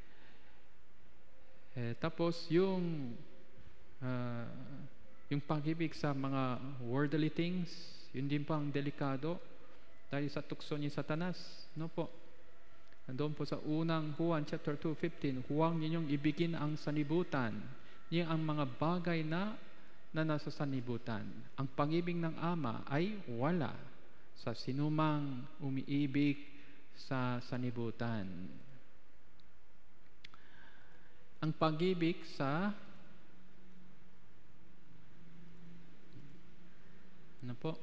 Eh, tapos yung uh, yung pag-ibig sa mga worldly things, yun din pa ang delikado dahil sa tukso ni Satanas. No po? Doon po sa unang Juan chapter two fifteen, huwag ninyong ibigin ang sanibutan. Yan ang mga bagay na na nasa sanibutan. Ang pag-ibig ng Ama ay wala sa sinumang umiibig sa sanibutan. Ang pag-ibig sa ano po?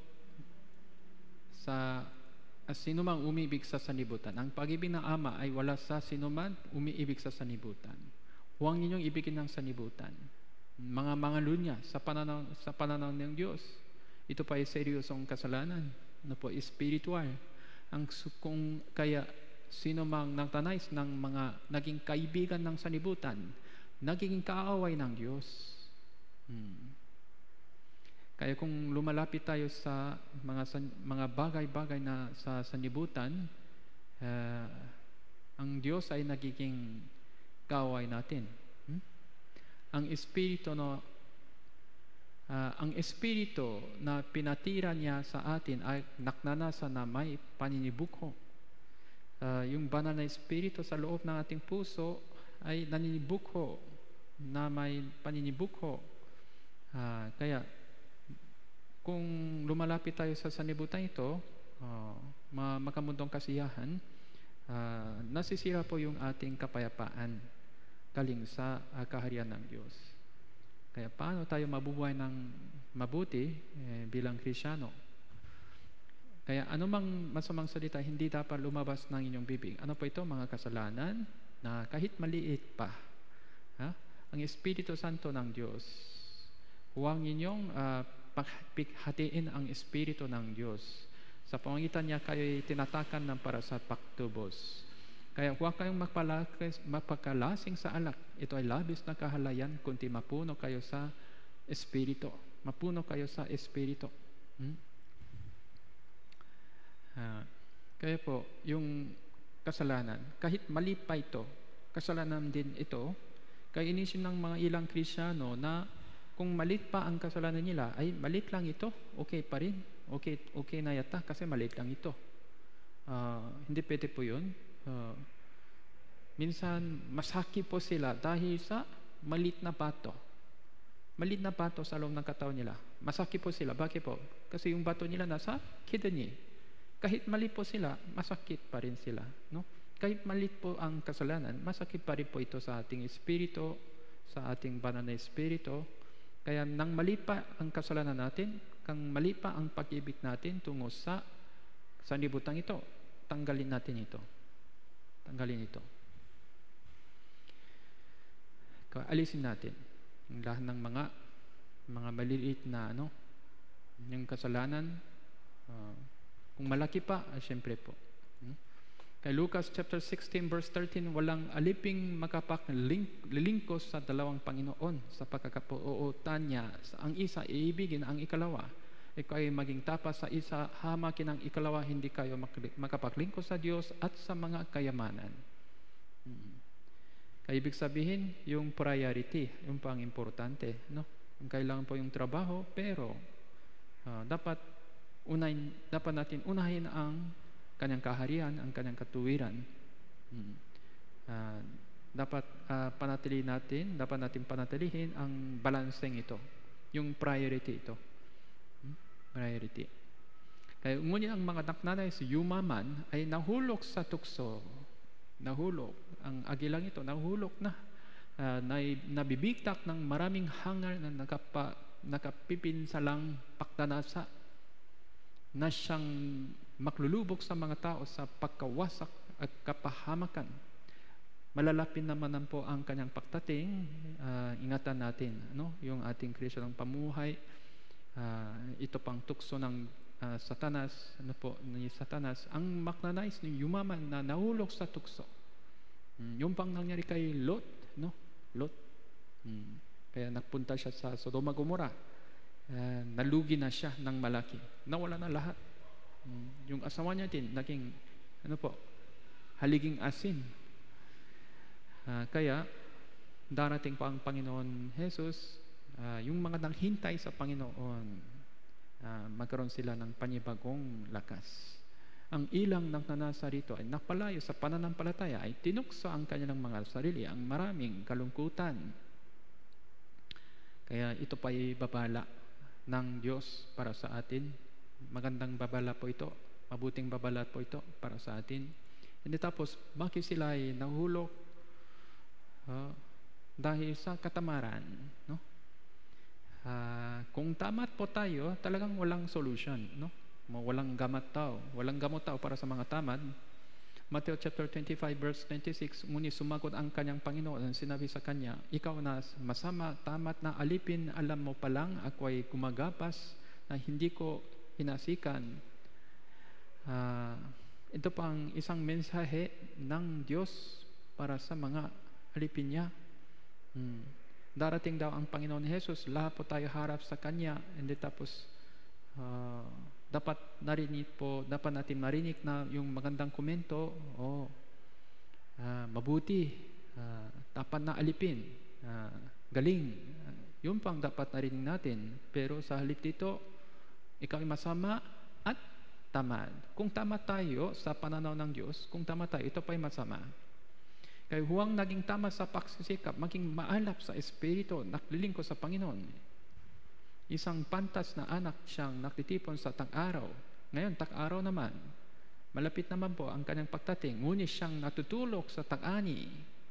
Sa sinumang umibig sa sanibutan. Ang pag-ibig ng Ama ay wala sa sinuman umiibig sa sanibutan. Huwag ninyong ibigin ng sanibutan. Mga mga lunya sa pananaw sa pananaw ng Diyos. Ito pa ay seryosong kasalanan. Ano po? Spiritual. Ang kung kaya sino mang nagtanais ng mga naging kaibigan ng sanibutan, naging kaaway ng Diyos. Hmm. Kaya kung lumalapit tayo sa mga mga bagay-bagay na sa sanibutan, uh, ang Diyos ay nagiging kaaway natin. Hmm? Ang espiritu no uh, ang espiritu na pinatira niya sa atin ay naknanasan na may paninibukho. Uh, yung banal na espiritu sa loob ng ating puso ay naninibukho, na may paninibukho. Uh, kaya kung lumalapit tayo sa sanibutan ito, uh, makamundong kasiyahan, uh, nasisira po yung ating kapayapaan galing sa uh, kaharian ng Diyos. Kaya paano tayo mabubuhay ng mabuti eh, bilang Kristiyano? Kaya anumang masamang salita hindi dapat lumabas ng inyong bibig. Ano po ito? Mga kasalanan na kahit maliit pa. Ha? Ang Espiritu Santo ng Diyos, huwag ninyong uh, hatiin ang Espiritu ng Diyos. Sa pamamagitan niya kayo'y tinatakan ng para sa pagtubos. Kaya huwag kayong magpakalasing sa alak. Ito ay labis na kahalayan, kundi mapuno kayo sa Espiritu. Mapuno kayo sa Espiritu. Hmm? Uh, kaya po, yung kasalanan, kahit mali pa ito, kasalanan din ito, kaya inisip ng mga ilang Kristiyano na kung malit pa ang kasalanan nila, ay malit lang ito, okay pa rin. Okay, okay na yata kasi malit lang ito. Uh, hindi pwede po yun. Uh, minsan, masakit po sila dahil sa malit na bato. Malit na bato sa loob ng katawan nila. Masakit po sila. Bakit po? Kasi yung bato nila nasa kidney. Kahit malit po sila, masakit pa rin sila. No? Kahit malit po ang kasalanan, masakit pa rin po ito sa ating espiritu, sa ating banal na espiritu. Kaya nang mali pa ang kasalanan natin, kang mali pa ang pag-ibig natin tungo sa sanlibutan ito, tanggalin natin ito. Tanggalin ito. Alisin natin ang lahat ng mga mga maliliit na ano, yung kasalanan, uh, Kung malaki pa, ah, syempre po. Hmm? Kay Lucas chapter sixteen verse thirteen, walang aliping makapaglilingkos sa dalawang Panginoon sa pagkakapuutan niya. Ang isa, iibigin ang ikalawa. Ikaw ay maging tapat sa isa, hamakin ang ikalawa, hindi kayo makapaglingkos sa Diyos at sa mga kayamanan. Hmm. Kaya ibig sabihin, yung priority, yung pang importante, no? Ang kailangan po yung trabaho, pero uh, dapat unahin, dapat natin unahin ang kanyang kaharian, ang kanyang katuwiran. Hmm. Uh, dapat uh, panatilihin natin, dapat natin panatilihin ang balancing ito, yung priority ito. Hmm? Priority. Kaya ngunit ang mga naknanay sa yumaman ay nahulog sa tukso. Nahulog. Ang agilang ito, nahulog na. Uh, na, nabibigtak ng maraming hangar na nakapa, nakapipinsalang pakdanasa na siyang maklulubog sa mga tao sa pagkawasak at kapahamakan. Malalapin naman po ang kanyang pagdating. Uh, ingatan natin, no? Yung ating Kristyonong pamuhay. Uh, ito pang tukso ng uh, Satanas, ano po, ni Satanas, ang maknanais ni yumaman na nahulog sa tukso. Hmm, yung pang nangyari kay Lot, no? Lot. Hmm. Kaya nagpunta siya sa Sodoma Gomora. Uh, nalugi na siya ng malaki. Nawala na lahat. Hmm. Yung asawa niya din, naging, ano po, haliging asin. Uh, kaya, darating pa ang Panginoon Jesus, uh, yung mga nanghintay sa Panginoon, uh, magkaroon sila ng panibagong lakas. Ang ilang ng nanasa rito ay napalayo sa pananampalataya ay tinukso ang kanilang mga sarili, ang maraming kalungkutan. Kaya ito pa ay babala ng Diyos para sa atin. Magandang babala po ito, mabuting babala po ito para sa atin. Hindi tapos, bakit sila ay nahulog? Uh, dahil sa katamaran. No? Uh, kung tamat po tayo, talagang walang solution. No? Walang gamot tao. Walang gamot tao para sa mga tamad. Matthew chapter twenty-five verse twenty-six, ngunit sumagot ang kanyang Panginoon, sinabi sa kanya, ikaw na masama, tamat na alipin, alam mo palang ako ay gumagapas na hindi ko hinasikan. Uh, ito pang isang mensahe ng Diyos para sa mga alipin niya. Hmm. Darating daw ang Panginoon Jesus, lahat po tayo harap sa Kanya, hindi tapos uh, dapat narinig po, dapat natin marinig na yung magandang komento, oh, uh, mabuti, uh, tapat na alipin, uh, galing. Uh, yun pang dapat narinig natin. Pero sa halip dito, ikaw ay masama at tamad. Kung tama tayo sa pananaw ng Diyos, kung tama tayo, ito pa ay masama. Kaya huwag naging tama sa pagsisikap, maging maalap sa Espiritu, naglilingkod sa Panginoon. Isang pantas na anak siyang nakitipon sa tag-araw. Ngayon, tag-araw naman. Malapit naman po ang kanyang pagdating. Ngunit siyang natutulog sa tag-ani.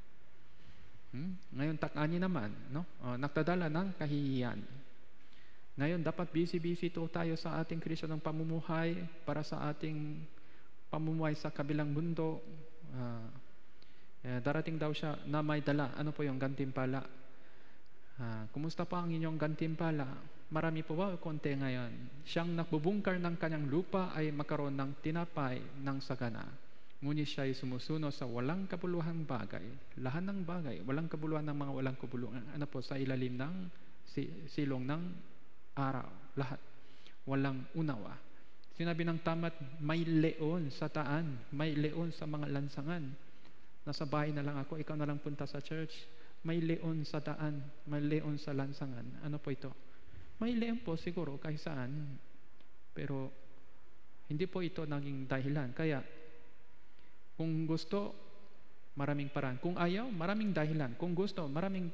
Hmm? Ngayon, tag-ani naman. No? O, nagdadala ng kahihiyan. Ngayon, dapat busy-busy to tayo sa ating Kristyonong pamumuhay para sa ating pamumuhay sa kabilang mundo. Uh, eh, darating daw siya na may dala. Ano po yung gantimpala? Uh, kumusta pa ang inyong gantimpala? Marami po ba o konti ngayon? Siyang nagbubungkar ng kanyang lupa ay makaroon ng tinapay ng sagana. Ngunit siya ay sumusunod sa walang kabuluhang bagay. Lahat ng bagay, walang kabuluhan ng mga walang kabuluhan. Ano po, sa ilalim ng si, silong ng araw. Lahat. Walang unawa. Sinabi ng tamat, may leon sa taan, may leon sa mga lansangan. Nasa bahay na lang ako, ikaw na lang punta sa church. May leon sa daan, may leon sa lansangan. Ano po ito? May leon po siguro kahit saan. Pero hindi po ito naging dahilan. Kaya kung gusto, maraming paraan. Kung ayaw, maraming dahilan. Kung gusto, maraming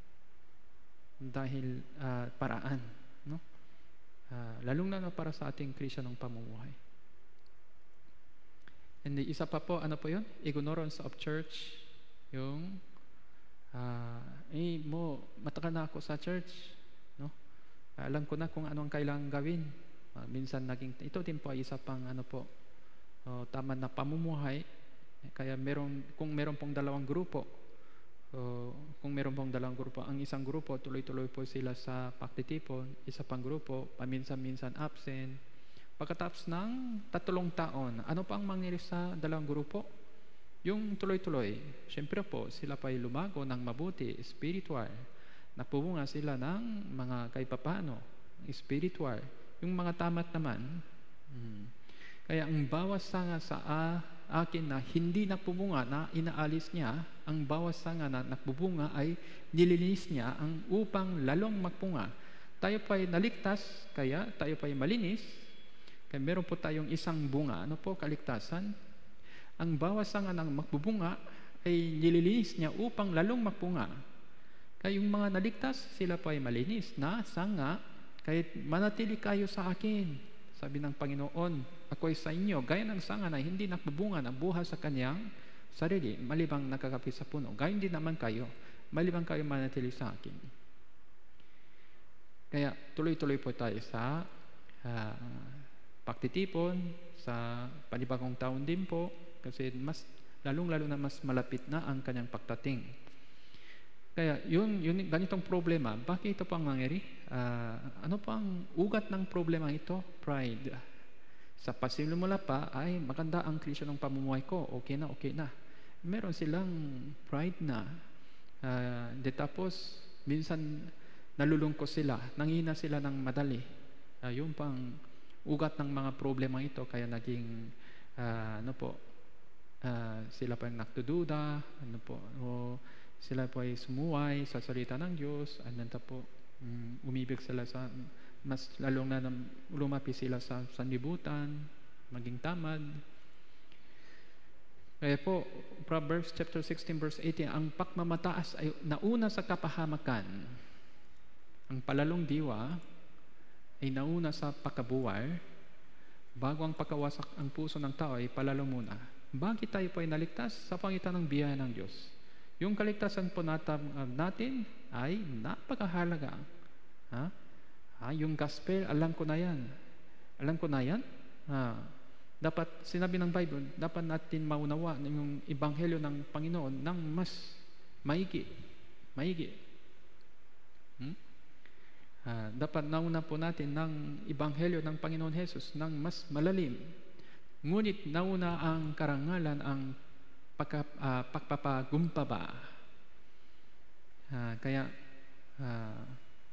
dahil uh, paraan. No? Uh, lalong na para sa ating Kristyonong pamumuhay. And isa pa po, ano po yun? Ignorance of church. Yung Uh, eh mo, matagal na ako sa church, no? Uh, alam ko na kung ano ang kailangan gawin. Uh, minsan naging, ito din po ay isa pang ano po, uh, tama na pamumuhay. Kaya meron, kung meron pong dalawang grupo, uh, kung meron pong dalawang grupo, ang isang grupo, tuloy-tuloy po sila sa pagtitipon, isa pang grupo, paminsan-minsan absent, Pagkatapos ng tatlong taon, ano pa ang mangyari sa dalawang grupo? Yung tuloy-tuloy. Siyempre po, sila pa ay lumago ng mabuti, spiritual. Napubunga sila ng mga kaipapano, spiritual. Yung mga tamat naman, hmm. Kaya ang bawas sanga sa uh, akin na hindi nakbubunga na inaalis niya, ang bawas sanga na nakbubunga ay nililinis niya ang upang lalong magpunga. Tayo pa ay naligtas, kaya tayo pa ay malinis. Kaya meron po tayong isang bunga. Ano po kaligtasan? Ang bawas sanga ng magbubunga ay nililinis niya upang lalong magpunga. Kaya yung mga naligtas, sila pa ay malinis na sanga, kahit manatili kayo sa akin. Sabi ng Panginoon, ako ay sa inyo, gaya ng sanga na hindi nakbubunga na buha sa kanyang sarili, malibang nakakapit sa puno. Gaya din naman kayo, malibang kayo manatili sa akin. Kaya tuloy-tuloy po tayo sa uh, pagtitipon, sa panibagong taon din po, kasi mas lalong-lalo na mas malapit na ang kanyang pagdating. Kaya yun, yun ganitong problema, bakit ito pang nangyari? Uh, ano pang ugat ng problema ito? Pride. Sa pasimula pa ay maganda ang Kristiyanong pamumuhay ko, okay na, okay na. Meron silang pride na. Uh, de tapos, minsan nalulungkot sila, nanghina sila ng madali. Uh, yun pang ugat ng mga problema ito, kaya naging, uh, ano po, uh, sila pa yung nagdududa, ano po, o sila po ay sumuway sa salita ng Diyos, ananta po, um, umibig sila sa, mas lalong na lumapi sila sa sanlibutan, maging tamad. Kaya po, Proverbs chapter sixteen verse eighteen, ang pagmamataas ay nauna sa kapahamakan. Ang palalong diwa ay nauna sa pagkabuwal, bago ang pagkawasak ang puso ng tao ay palalo muna. Bakit tayo po ay naligtas? Sa pangitan ng biyaya ng Diyos. Yung kaligtasan po natin ay napakahalaga. Ha? Ha? Yung gospel, alam ko na yan. Alam ko na yan. Ha? Dapat, sinabi ng Bible, dapat natin maunawa yung ebanghelyo ng Panginoon ng mas maigi. Maigi. Hmm? Ha? Dapat nauna po natin ng ebanghelyo ng Panginoon Jesus ng mas malalim. Ngunit nauna ang karangalan, ang Pagka, uh, pagpapagumpaba. Uh, kaya uh,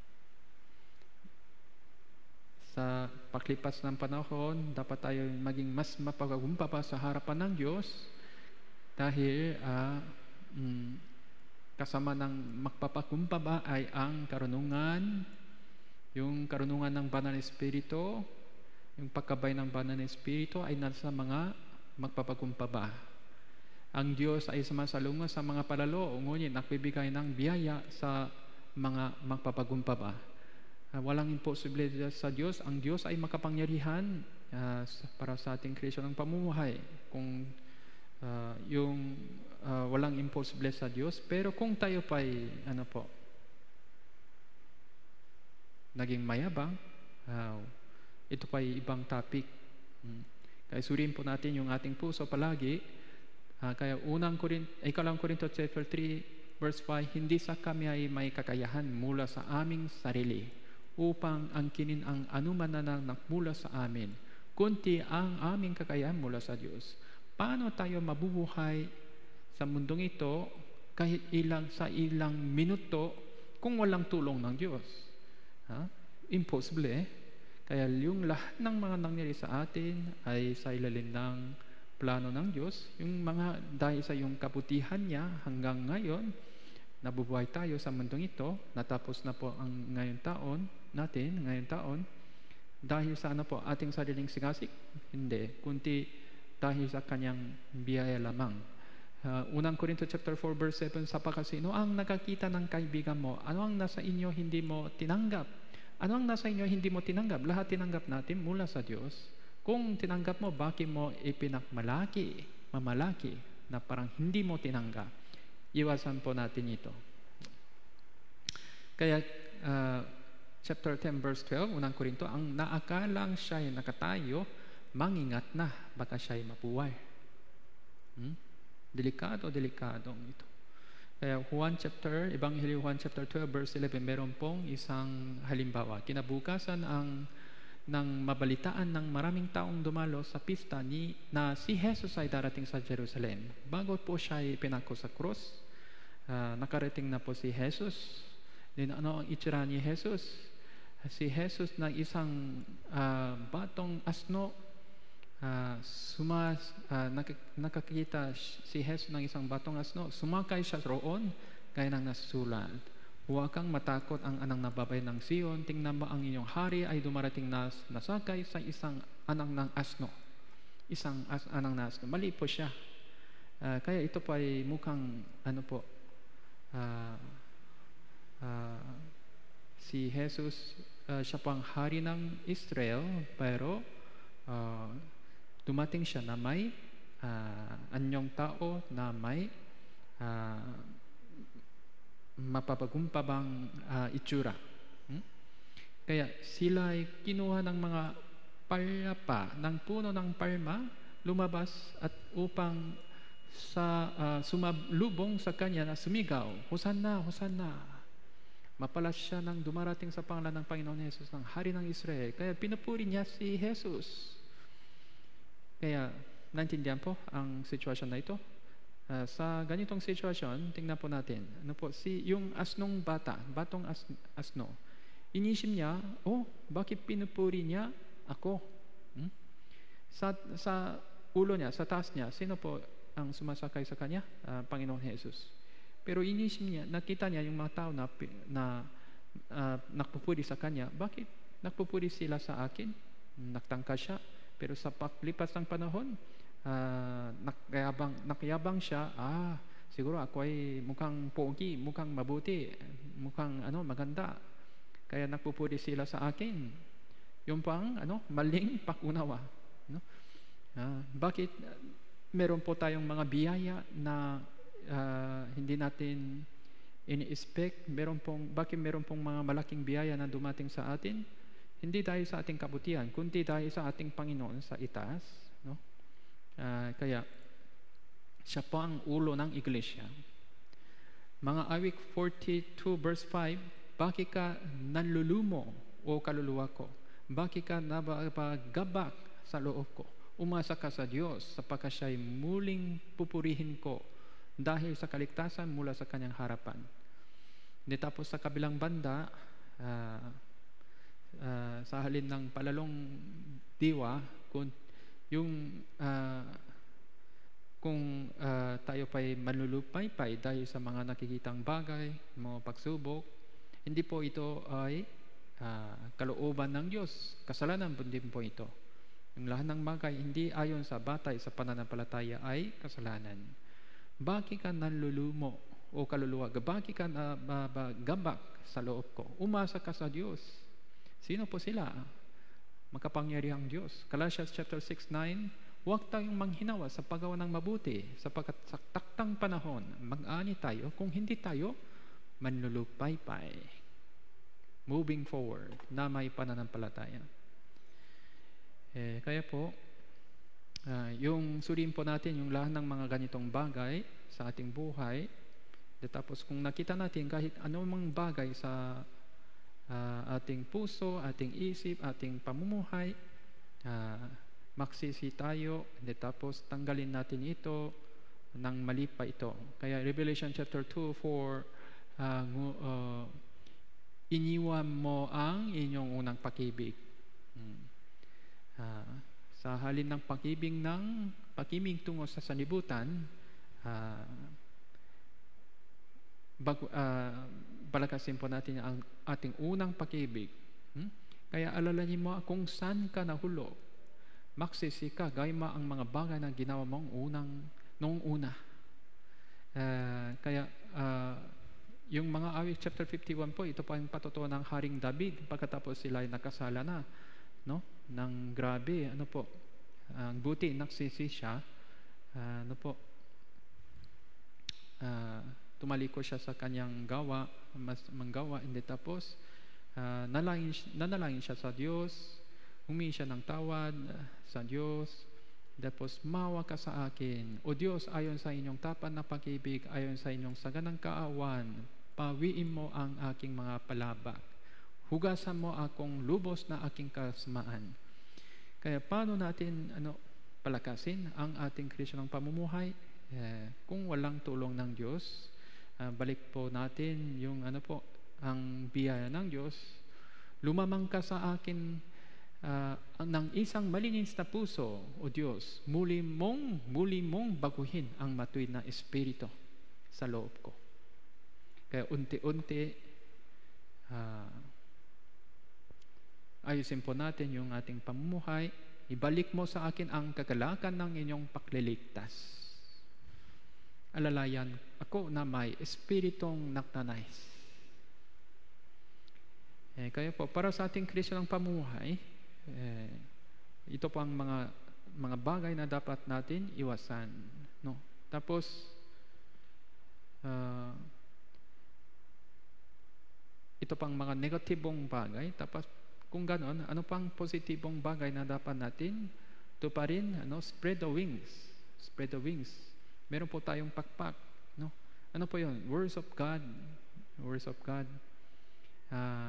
sa paglipas ng panahon, dapat tayo maging mas mapagumpaba sa harapan ng Diyos dahil uh, mm, kasama ng magpapagumpaba ay ang karunungan, yung karunungan ng Banal na Espiritu, yung pagkabay ng Banal na Espiritu ay nasa mga magpapagumpaba. Ang Diyos ay sumasalungo sa mga palalo, ngunit nagbibigay ng biyaya sa mga magpapagumpaba. Uh, walang imposible sa Diyos. Ang Diyos ay makapangyarihan uh, para sa ating Kristiyanong pamumuhay. Kung uh, yung uh, walang imposible sa Diyos, pero kung tayo pa ay ano po, naging mayabang, uh, ito pa ay ibang topic. Hmm. Kaya suriin po natin yung ating puso palagi. Uh, kaya unang Korint, ikalang Korinto chapter three verse five, hindi sa kami ay may kakayahan mula sa aming sarili upang angkinin ang anuman na nagmula sa amin, kundi ang aming kakayahan mula sa Diyos. Paano tayo mabubuhay sa mundong ito kahit ilang sa ilang minuto kung walang tulong ng Diyos? Ha? Impossible eh. Kaya yung lahat ng mga nangyari sa atin ay sa ilalim ng plano ng Diyos, yung mga dahil sa yung kabutihan niya hanggang ngayon, nabubuhay tayo sa mundong ito, natapos na po ang ngayon taon natin, ngayon taon, dahil sa ano po, ating sariling sigasik? Hindi, kundi dahil sa kanyang biyaya lamang. Uh, unang Korinto chapter four verse seven, sapagkat sino ang nakakita ng kaibigan mo? Ano ang nasa inyo hindi mo tinanggap? Ano ang nasa inyo hindi mo tinanggap? Lahat tinanggap natin mula sa Diyos. Kung tinanggap mo, bakit mo ipinakmalaki, mamalaki, na parang hindi mo tinanggap? Iwasan po natin ito. Kaya, uh, chapter ten, verse twelve, unang Korinto, ang naakalang siya'y nakatayo, mangingat na, baka siya'y mapuway. Hmm? Delikado, delikado ito. Kaya, Juan chapter, Ebanghelyo Juan chapter twelve, verse eleven, meron pong isang halimbawa. Kinabukasan ang nang mabalitaan ng maraming taong dumalo sa pista ni na si Jesus ay darating sa Jerusalem. Bago po siya ay pinako sa krus, uh, nakarating na po si Jesus. Then ano ang itsura ni Jesus? Si Jesus na isang uh, batong asno, uh, sumas, uh, nak- nakakita si Jesus ng isang batong asno, sumakay siya roon, gaya ng nasusulat. Huwag kang matakot, ang anang nababay ng Sion. Tingnan mo, ang inyong hari ay dumarating na nasakay sa isang anang ng asno. Isang as, anang na asno. Mali po siya. Uh, kaya ito po ay mukhang, ano po, uh, uh, si Jesus, uh, siya pang hari ng Israel, pero uh, dumating siya na may uh, anyong tao na may uh, mapapagumpabang uh, itsura. Hmm? Kaya sila ay kinuha ng mga palapa, ng puno ng palma, lumabas at upang sa uh, sumalubong sa kanya na sumigaw, Hosanna, Hosanna. Mapalas siya nang dumarating sa pangalan ng Panginoon Jesus, ng Hari ng Israel. Kaya pinupuri niya si Jesus. Kaya naintindihan po ang sitwasyon na ito. Uh, sa ganitong sitwasyon, tingnan po natin. Ano po, si yung asnong bata, batong as, asno. Inisip niya, oh, bakit pinupuri niya ako? Hmm? Sa sa ulo niya, sa taas niya, sino po ang sumasakay sa kanya? Uh, Panginoon Jesus. Pero inisip niya, nakita niya yung mga tao na na uh, nakpupuri sa kanya. Bakit nakpupuri sila sa akin? Nagtangka siya, pero sa paglipas ng panahon, Uh, nakayabang, nakayabang siya, ah, siguro ako ay mukhang pogi, mukhang mabuti, mukhang ano, maganda. Kaya nagpupuri sila sa akin. Yung pang, ano, maling pakunawa. No? Uh, bakit uh, meron po tayong mga biyaya na uh, hindi natin ini-expect? Meron pong, bakit meron pong mga malaking biyaya na dumating sa atin? Hindi dahil sa ating kabutihan, kundi dahil sa ating Panginoon sa itaas. No? Uh, kaya siya po ang ulo ng iglesia. Mga awik forty-two verse five, bakit ka nanlulumo o kaluluwa ko? Bakit ka nabagabak sa loob ko? Umasa ka sa Diyos sapagkat siya'y muling pupurihin ko dahil sa kaligtasan mula sa kanyang harapan. Di tapos sa kabilang banda, uh, uh, sa halin ng palalong diwa, kung yung uh, kung uh, tayo pa'y manlulupaypay dahil sa mga nakikitang bagay, mga pagsubok, hindi po ito ay uh, kalooban ng Diyos. Kasalanan po din po ito. Yung lahat ng bagay hindi ayon sa batay sa pananampalataya ay kasalanan. Bakit ka nanlulumo o kaluluwa? Bakit ka nabagabak sa loob ko? Umasa ka sa Diyos. Sino po sila? Makapangyarihang Diyos. Galatians chapter six nine, huwag tayong manghinawa sa paggawa ng mabuti, sapagkat sa taktang panahon, mag-ani tayo kung hindi tayo manlulupaypay. Moving forward, na may pananampalataya. Eh, kaya po, uh, yung suriin po natin yung lahat ng mga ganitong bagay sa ating buhay, tapos kung nakita natin kahit anumang bagay sa Uh, ating puso, ating isip, ating pamumuhay, uh, magsisi tayo, and tapos tanggalin natin ito ng mali pa ito. Kaya Revelation chapter two four, uh, uh, iniwan mo ang inyong unang pag-ibig. Hmm. Uh, sa halin ng pag-ibig ng pag-ibig tungo sa sanlibutan, uh, bago, uh, palakasin po natin ang ating unang pag-ibig. Hmm? Kaya alalahin mo kung saan ka nahulog. Magsisi ka, gayma ang mga bagay na ginawa mong unang, noong una. Uh, kaya, uh, yung mga awit chapter fifty-one po, ito po ang patutuo ng Haring David pagkatapos sila ay nakasala na. No? Nang grabe, ano po, ang uh, buti, nagsisi siya. Uh, ano po, uh, tumaliko siya sa kanyang gawa, mas manggawa, hindi tapos uh, nalangin, nanalangin siya sa Diyos, humingi siya ng tawad uh, sa Diyos, tapos mawa ka sa akin, O Diyos, ayon sa inyong tapat na pag-ibig, ayon sa inyong saganang kaawan, pawiin mo ang aking mga palabak, hugasan mo akong lubos na aking kasamaan. Kaya paano natin ano palakasin ang ating Kristiyanong pamumuhay eh, kung walang tulong ng Diyos? Uh, balik po natin yung ano po ang biyaya ng Diyos. Lumamang ka sa akin uh, ng isang malinis na puso, O Diyos. Muli mong muli mong baguhin ang matuwid na espiritu sa loob ko. Kaya unti-unti Uh, ayusin po natin yung ating pamumuhay. Ibalik mo sa akin ang kagalakan ng inyong pagliligtas. Alalayan ako na may espiritong nagnanais. Eh, kaya po, para sa ating Kristiyanong pamumuhay, eh, ito po ang mga mga bagay na dapat natin iwasan. No? Tapos, uh, ito pang mga negatibong bagay. Tapos kung ganoon, ano pang positibong bagay na dapat natin tuparin? Ano, spread the wings. Spread the wings. Meron po tayong pakpak. No? Ano po yun? Words of God. Words of God. Uh,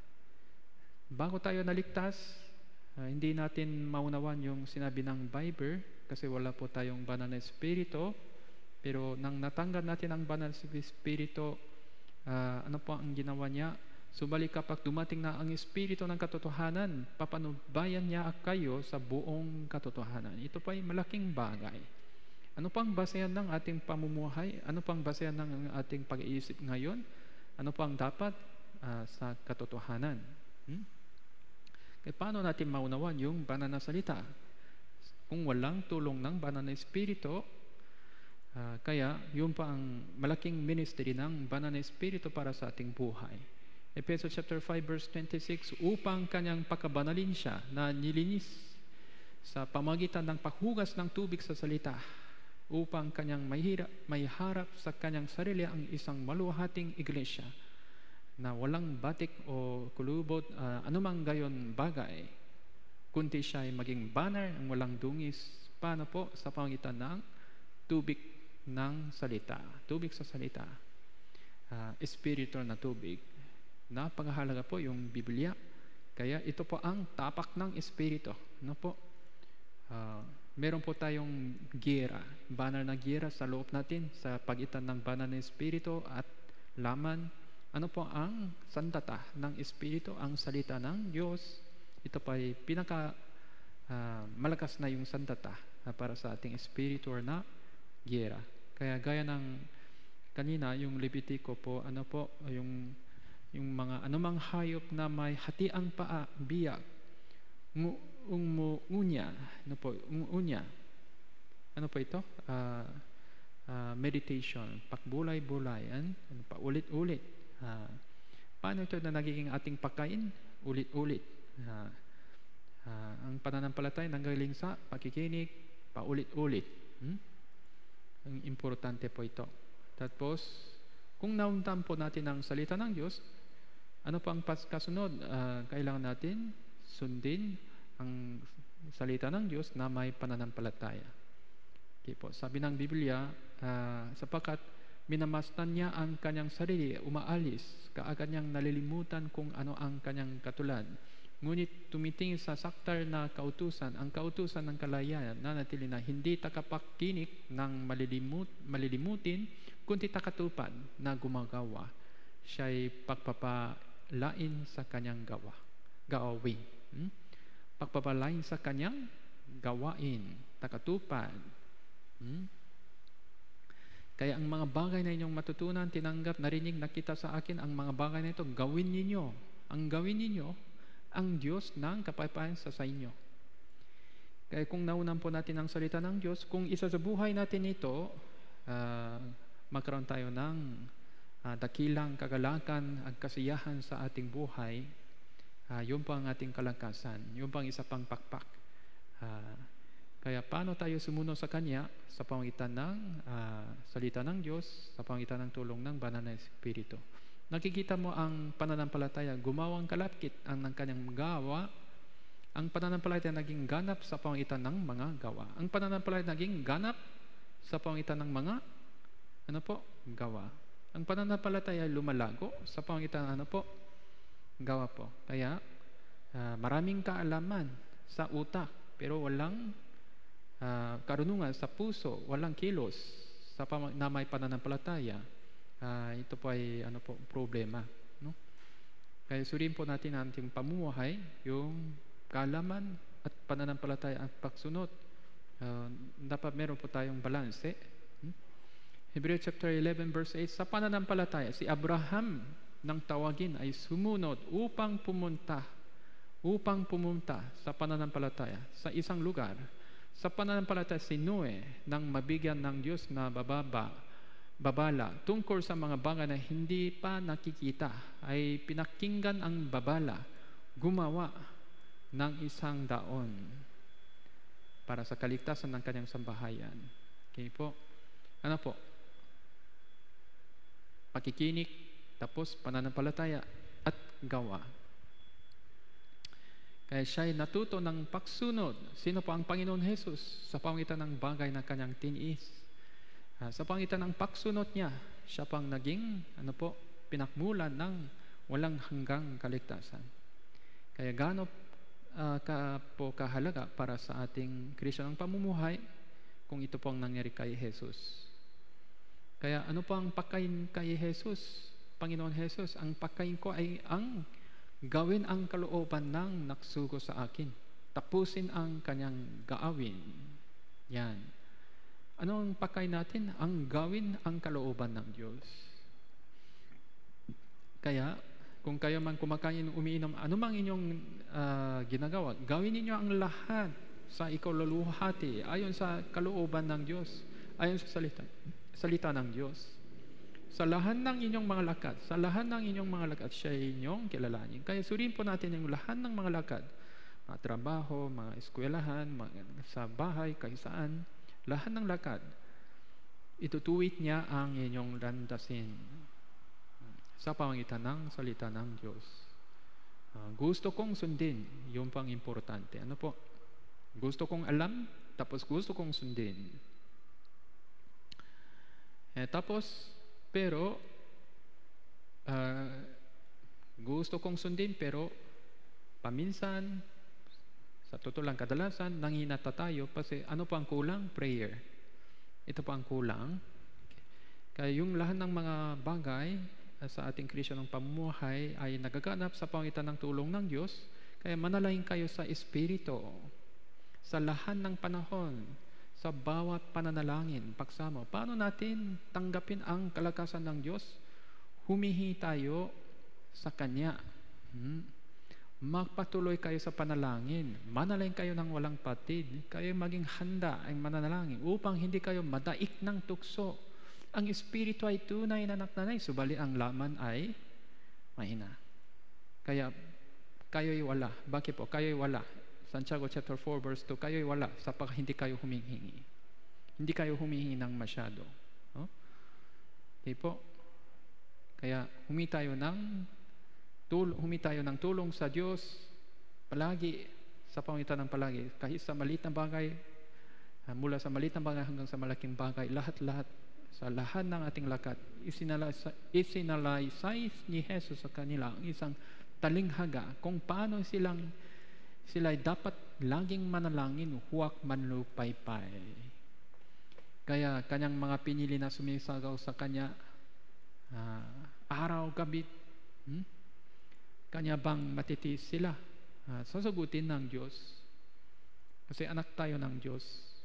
bago tayo naligtas, uh, hindi natin maunawan yung sinabi ng Bible kasi wala po tayong banal na espiritu. Pero nang natanggap natin ang banal na espiritu, Uh, ano po ang ginawa niya? Subalit kapag dumating na ang espiritu ng katotohanan, papanubayan niya kayo sa buong katotohanan. Ito pa ay malaking bagay. Ano pang basehan ng ating pamumuhay? Ano pang basehan ng ating pag-iisip ngayon? Ano pang dapat uh, sa katotohanan? Hmm? Kaya paano natin maunawan yung banal na salita? Kung walang tulong ng banal na espiritu, Uh, kaya, yun pa ang malaking ministry ng banal na espiritu para sa ating buhay. Ephesians chapter five verse twenty-six, upang kanyang pagkabanalin siya na nilinis sa pamagitan ng paghugas ng tubig sa salita, upang kanyang mahirap, may harap sa kanyang sarili ang isang maluhating iglesia na walang batik o kulubot, uh, anumang gayon bagay, kundi siya ay maging banner ang walang dungis. Paano po? Sa pamagitan ng tubig ng salita. Tubig sa salita. Uh, spiritual na tubig. Napakahalaga po yung Biblia. Kaya ito po ang tapak ng espiritu. Ano po? Uh, meron po tayong gira. Banal na gira sa loob natin sa pagitan ng banal na espiritu at laman. Ano po ang sandata ng espiritu? Ang salita ng Diyos. Ito po ay pinaka uh, malakas na yung sandata uh, para sa ating spiritual na gira. Kaya gaya ng kanina, yung Levitico po, ano po, yung, yung mga anumang hayop na may hatiang paa, biyak, ngu, umu, unya, ano po, unya, ano po ito? Uh, uh, meditation, pakbulay-bulayan, ano pa, ulit-ulit. Uh, paano ito na nagiging ating pagkain? Ulit-ulit. Uh, uh, ang pananampalataya nanggaling sa pakikinig, paulit-ulit. Hmm? Ang importante po ito. Tapos, kung nauntan po natin ang salita ng Diyos, ano pa ang kasunod? Uh, kailangan natin sundin ang salita ng Diyos na may pananampalataya. Okay po. Sabi ng Biblia, uh, sapagkat minamasdan niya ang kanyang sarili, umaalis, kaagad niyang nalilimutan kung ano ang kanyang katulad. Ngunit tumitingin sa saktar na kautusan, ang kautusan ng kalayaan, na natili na hindi takapakinig ng malilimut, malilimutin, kundi takatupad na gumagawa. Siya'y pagpapalain sa kanyang gawa, gawin. Hmm? Pagpapalain sa kanyang gawain, takatupad. Hmm? Kaya ang mga bagay na inyong matutunan, tinanggap, narinig, nakita sa akin, ang mga bagay na ito, gawin ninyo. Ang gawin ninyo, ang Diyos ng kapayapaan sa sa inyo. Kaya kung naunan po natin ang salita ng Diyos, kung isa sa buhay natin ito, uh, magkaroon tayo ng uh, dakilang kagalakan at kasiyahan sa ating buhay, uh, yun po ang ating kalakasan. Yun po ang isa pang pakpak. Uh, kaya paano tayo sumunod sa Kanya? Sa pamagitan ng uh, salita ng Diyos, sa pamagitan ng tulong ng banal na espiritu. Nakikita mo ang pananampalataya, gumawang kalapkit ang ng kanyang gawa. Ang pananampalataya naging ganap sa pamagitan ng mga gawa. Ang pananampalataya naging ganap sa pamagitan ng mga ano po, gawa. Ang pananampalataya lumalago sa pamagitan ng ano po, gawa po. Kaya uh, maraming kaalaman sa utak, pero walang uh, karunungan sa puso, walang kilos sa pam- na may pananampalataya. Uh, ito po ay ano po, problema. No? Kaya suriin po natin ang ating pamumuhay, yung kaalaman at pananampalataya at pagsunod. Uh, dapat meron po tayong balanse. Hmm? Hebrews chapter eleven verse eight, sa pananampalataya, si Abraham nang tawagin ay sumunod upang pumunta, upang pumunta sa pananampalataya sa isang lugar. Sa pananampalataya si Noe nang mabigyan ng Diyos na bababa, babala tungkol sa mga bagay na hindi pa nakikita, ay pinakinggan ang babala, gumawa ng isang daon para sa kaligtasan ng kanyang sambahayan. Okay po. Ano po? Pakikinig, tapos pananampalataya at gawa. Kaya siya ay natuto ng pagsunod. Sino po ang Panginoon Jesus? Sa pamagitan ng bagay na kanyang tiniis. Uh, sa pamagitan ng pagsunod niya, siya pang naging ano po, pinakmulan ng walang hanggang kaligtasan. Kaya gaano uh, ka po kahalaga para sa ating Kristiyanong pamumuhay kung ito po ang nangyari kay Jesus. Kaya ano po ang pagkain kay Jesus? Panginoon Jesus, ang pagkain ko ay ang gawin ang kalooban ng nagsugo sa akin. Tapusin ang kanyang gaawin. Yan. Ano ang pagkain natin? Ang gawin ang kalooban ng Diyos. Kaya, kung kayo man kumakain, umiinom, anumang inyong uh, ginagawa, gawin ninyo ang lahat sa ikaluluhati ayon sa kalooban ng Diyos, ayon sa salita, salita ng Diyos. Sa lahat ng inyong mga lakad, sa lahat ng inyong mga lakad, siya inyong kilalanin. Kaya suriin po natin yung lahat ng mga lakad, mga trabaho, mga eskwelahan, mga, sa bahay, kahit saan, lahat ng lakad, itutuwid niya ang inyong landasin sa pamagitan ng salita ng Diyos. Uh, gusto kong sundin, yung pang importante. Ano po? Gusto kong alam, tapos gusto kong sundin. Eh, tapos, pero, uh, gusto kong sundin, pero, paminsan, sa totoo lang, kadalasan, nanghinata tayo, kasi ano po ang kulang? Prayer. Ito po ang kulang. Kaya yung lahat ng mga bagay uh, sa ating Kristiyanong pamumuhay ay nagaganap sa pamagitan ng tulong ng Diyos. Kaya manalangin kayo sa Espiritu. Sa lahat ng panahon, sa bawat pananalangin, pagsamo. Paano natin tanggapin ang kalakasan ng Diyos? Humihingi tayo sa Kanya. Hmm. Magpatuloy kayo sa panalangin. Manalangin kayo ng walang patid. Kayo maging handa ang mananalangin upang hindi kayo madaik ng tukso. Ang Espiritu ay tunay na naknanay, subali ang laman ay mahina. Kaya kayo'y wala. Bakit po? Kayo'y wala. Santiago chapter four verse two, kayo'y wala sapagkat hindi kayo humihingi. Hindi kayo humihingi ng masyado. No? Okay po. Kaya humingi tayo ng tul humingi tayo ng tulong sa Diyos palagi, sa pamagitan ng palagi. Kahit sa maliit na bagay, mula sa maliit na bagay hanggang sa malaking bagay, lahat-lahat, sa lahat ng ating lakad, isinalaysay ni Jesus sa kanila ang isang talinghaga kung paano silang sila dapat laging manalangin, huwag manlupaypay. Kaya kanyang mga pinili na sumisagaw sa kanya, uh, araw, gabi, hmm? Kanya bang matitiis sila? Uh, sasagutin ng Diyos. Kasi anak tayo ng Diyos.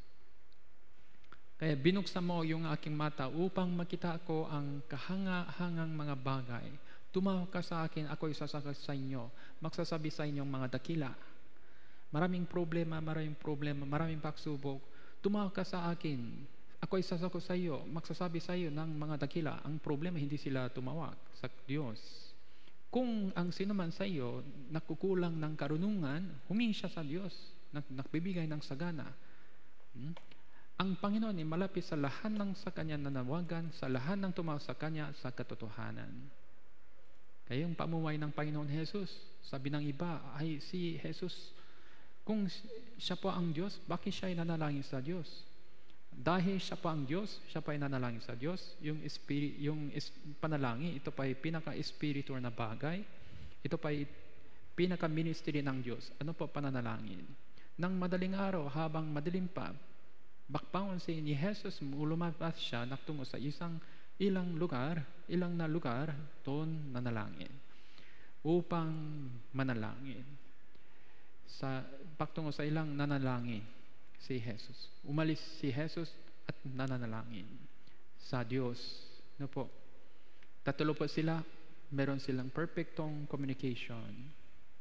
Kaya binuksan mo yung aking mata upang makita ko ang kahanga-hangang mga bagay. Tumawag ka sa akin, ako'y sasagot sa inyo. Magsasabi sa inyong mga dakila. Maraming problema, maraming problema, maraming pagsubok. Tumawag ka sa akin. Ako ay sasagot sa iyo, magsasabi sa iyo ng mga dakila. Ang problema, hindi sila tumawag sa Diyos. Kung ang sino man sa iyo nakukulang ng karunungan, humingi siya sa Diyos, nagbibigay ng sagana. Hmm? Ang Panginoon ay malapit sa lahat ng sa Kanya nanawagan, sa lahat ng tumawag sa Kanya sa katotohanan. Kaya yung pamumuhay ng Panginoon Jesus, sabi ng iba, ay si Jesus, kung siya po ang Diyos, bakit siya ay nanalangin sa Diyos? Dahil siya po ang Diyos, siya pa ay nanalangin sa Diyos. Yung, spirit, yung is, panalangin, ito pa ay pinaka-spiritual na bagay. ito pa pinaka-ministry ng Diyos. Ano po pananalangin? Nang madaling araw, habang madilim pa, bakbaon si ni Jesus, lumabas siya, natungo sa isang ilang lugar, ilang na lugar, doon nanalangin. Upang manalangin. Sa, pagtungo sa ilang nanalangin si Jesus. Umalis si Jesus at nananalangin sa Diyos. Ano po? Tatlo po sila, meron silang perfectong communication.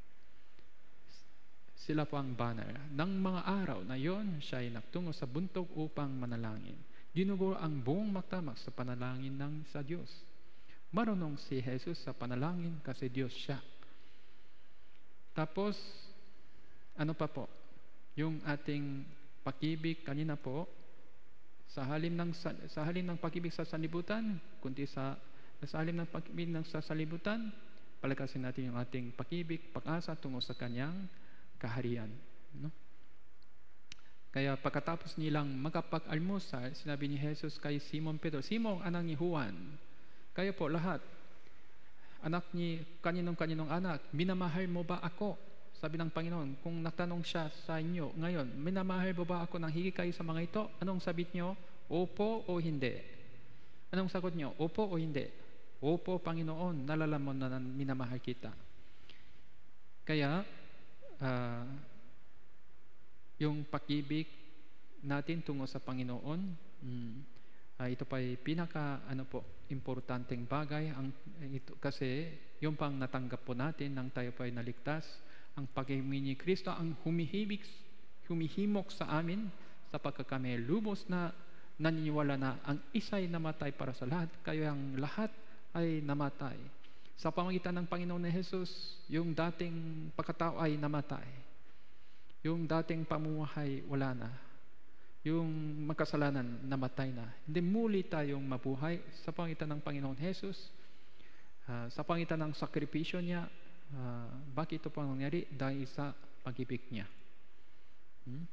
Sila po ang banner. Nang mga araw na yon, siya ay nagtungo sa bundok upang manalangin. Ginugol ang buong magtamag sa panalangin ng sa Diyos. Marunong si Jesus sa panalangin kasi Diyos siya. Tapos, ano pa po? Yung ating pag-ibig kanina po, sa halin ng, sa halin ng pag-ibig sa sanlibutan, kundi sa, sa halin ng pag-ibig ng sa sanlibutan, palakasin natin yung ating pag-ibig, pag-asa tungo sa Kanyang kaharian. No? Kaya pagkatapos nilang magkapag-almusal, sinabi ni Jesus kay Simon Pedro, Simon, anak ni Juan, kayo po lahat, anak ni kaninong-kaninong anak, minamahal mo ba ako? Sabi ng Panginoon, kung natanong siya sa inyo ngayon, minamahal mo ba ako nang higit kayo sa mga ito? Anong sabi niyo? Opo o hindi? Anong sagot niyo? Opo o hindi? Opo, Panginoon, nalalaman na minamahal kita. Kaya, Uh, yung pag-ibig natin tungo sa Panginoon, mm, uh, ito pa ay pinaka ano po, importanteng bagay ang, ito, kasi yung pang natanggap po natin nang tayo pa ay naligtas, ang pag-ibig ni Kristo ang humihibig, humihimok sa amin sapagkat kami lubos na naniniwala na ang isa'y namatay para sa lahat, kaya ang lahat ay namatay. Sa pamagitan ng Panginoon na Jesus, yung dating pagkatao ay namatay. Yung dating pamumuhay, wala na. Yung magkasalanan, namatay na. Hindi muli tayong mabuhay sa pamagitan ng Panginoon Jesus. Uh, sa pamagitan ng sakripisyo niya, uh, bakit ito pang nangyari? Dahil sa pag-ibig niya. Hmm?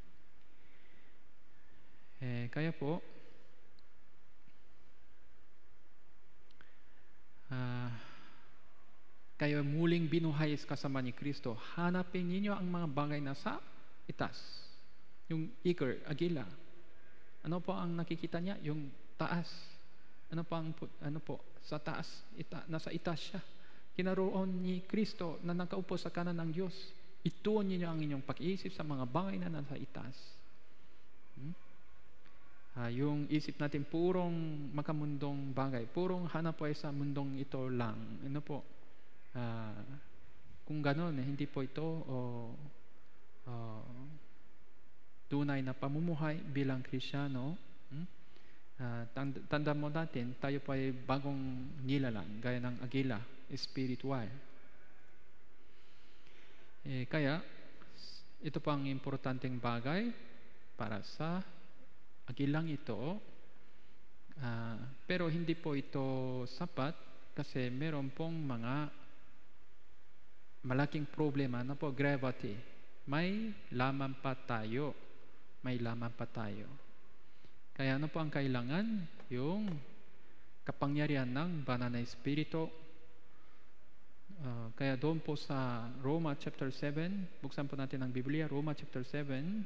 Eh, kaya po, ah, uh, kayo muling binuhay kasama ni Kristo, hanapin ninyo ang mga bagay na sa itaas. Yung eager, agila. Ano po ang nakikita niya? Yung taas. Ano po ang ano po? Sa taas, ita, nasa itaas siya. Kinaroon ni Kristo na nakaupo sa kanan ng Diyos. Ituon ninyo ang inyong pag-iisip sa mga bagay na nasa itaas. Hmm? Uh, yung isip natin purong makamundong bagay, purong hanap po ay sa mundong ito lang. Ano po? Uh, kung gano'n, eh, hindi po ito o uh, tunay na pamumuhay bilang Kristiyano. Hmm? Uh, tanda, tanda mo natin, tayo pa ay bagong nilalang, gaya ng agila, spiritual. Eh, kaya, ito pang importanteng bagay para sa agilang ito, uh, pero hindi po ito sapat kasi meron pong mga malaking problema na po, gravity. May laman pa tayo. May laman pa tayo. Kaya ano po ang kailangan? Yung kapangyarihan ng banal na espiritu. Uh, kaya doon po sa Roma chapter seven, buksan po natin ang Biblia, Roma chapter seven.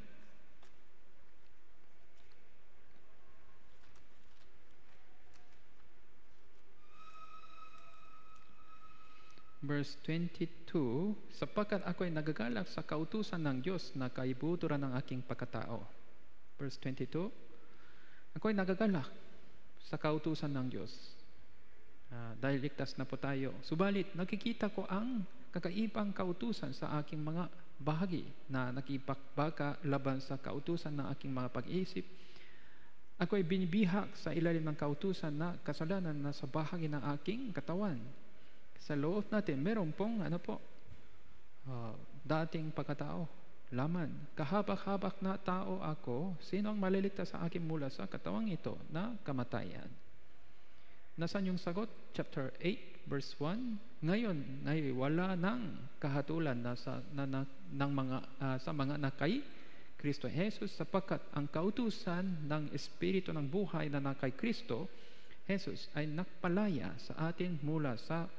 Verse twenty-two, sapagkat ako ay nagagalak sa kautusan ng Diyos na kaibuturan ng aking pagkatao. Verse twenty-two, ako ay nagagalak sa kautusan ng Diyos. Uh, dahil ligtas na po tayo. Subalit, nakikita ko ang kakaibang kautusan sa aking mga bahagi na nakipagbaga laban sa kautusan ng aking mga pag-iisip. Ako ay binibihag sa ilalim ng kautusan na kasalanan na sa bahagi ng aking katawan. Sa loob natin, meron pong ano po, uh, dating pagkatao, laman. Kahabak-habak na tao ako, sino ang maliligtas sa akin mula sa katawang ito na kamatayan? Nasaan yung sagot? Chapter eight, verse one. Ngayon, ay wala ng kahatulan na sa, na, na, ng mga, uh, sa mga nakay Kristo Jesus, sapagkat ang kautusan ng Espiritu ng buhay na nakay Kristo Jesus ay nakpalaya sa atin mula sa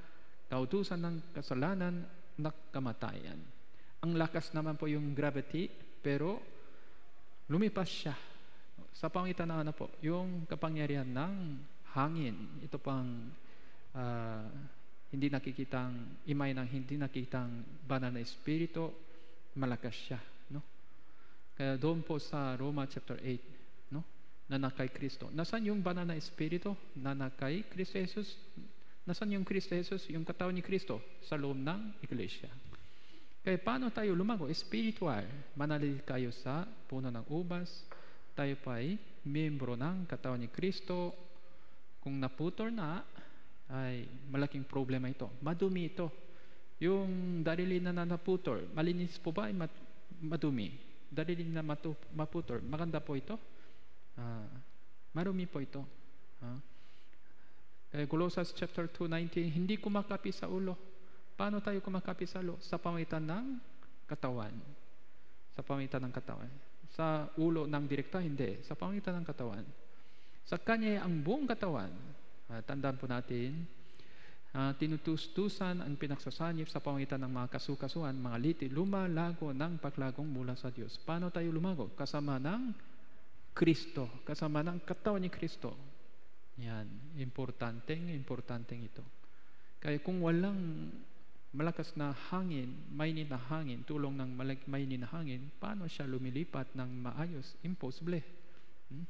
kautusan ng kasalanan na kamatayan. Ang lakas naman po yung gravity, pero lumipas siya sa pamagitan ng ano po, yung kapangyarihan ng hangin. Ito pang uh, hindi nakikitang imay ng hindi nakikitang banal na espiritu, malakas siya, no? Kaya doon po sa Roma chapter eight, no? Nanak kay Kristo. Nasaan yung banal na espiritu? Nanak kay Kristo Jesus. Nasaan yung Kristo Jesus? Yung katawan ni Kristo sa loob ng iglesia. Kaya paano tayo lumago? Spiritual. Manalig kayo sa puno ng ubas. Tayo pa ay miyembro ng katawan ni Kristo. Kung naputol na, ay malaking problema ito. Madumi ito. Yung darili na naputol, malinis po ba ay madumi? Darili na matu- maputol, maganda po ito? Uh, marumi po ito. Uh, kaya Colossians chapter two nineteen, hindi kumakapi sa ulo. Paano tayo kumakapi sa ulo? Sa pamagitan ng katawan. Sa pamagitan ng katawan. Sa ulo ng direkta, hindi. Sa pamagitan ng katawan. Sa kanya ang buong katawan. Uh, tandaan po natin, uh, tinutustusan ang pinagsasanip sa pamagitan ng mga kasukasuhan, mga liti, lumalago ng paglagong mula sa Diyos. Paano tayo lumago? Kasama ng Kristo. Kasama ng katawan ni Kristo. Yan. Importanteng, importanteng ito. Kaya kung walang malakas na hangin, mainit na hangin, tulong ng mainit na hangin, paano siya lumilipat ng maayos? Impossible. Hmm?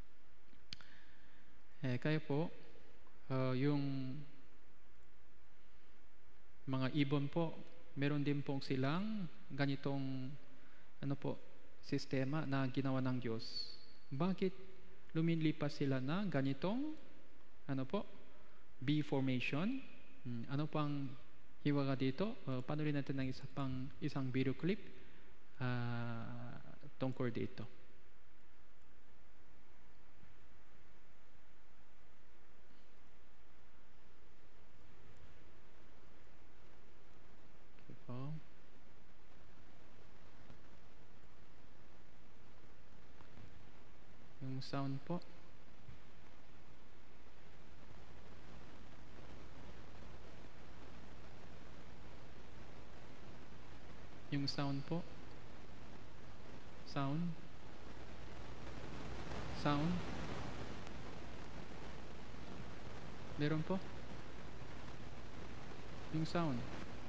Eh, kaya po, uh, yung mga ibon po, meron din pong silang ganitong ano po, sistema na ginawa ng Diyos. Bakit lumilipas sila na ganitong ano po, bee formation? Hmm, ano pang hiwaga dito? Uh, panuloy natin ng isa pang, isang video clip uh, tungkol dito. Okay po. Yung sound po. Yung sound po. Sound. Sound. Meron po. Yung sound.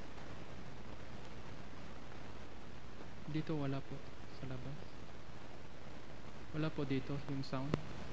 Dito wala po sa labas. Wala po dito yung sound.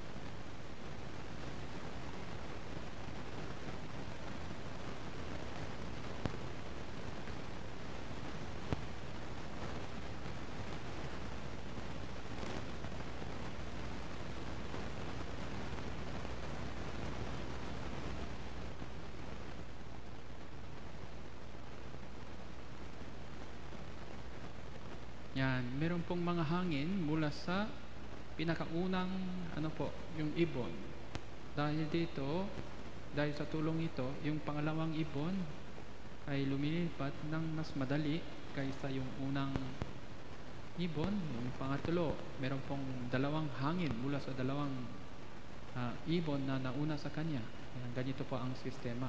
Yan, meron pong mga hangin mula sa pinakaunang ano po, yung ibon. Dahil dito, dahil sa tulong ito, yung pangalawang ibon ay lumilipat ng mas madali kaysa yung unang ibon. Yung pangatlo, meron pong dalawang hangin mula sa dalawang uh, ibon na nauna sa kanya. Yan, ganito po ang sistema.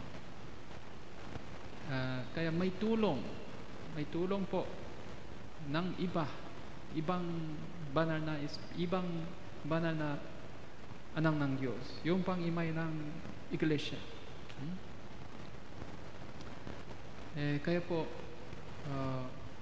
Uh, kaya may tulong, may tulong po ng iba, ibang banal na ibang banal na anak ng Diyos, yung pang-imay ng iglesia. Hmm? Eh, kaya po uh,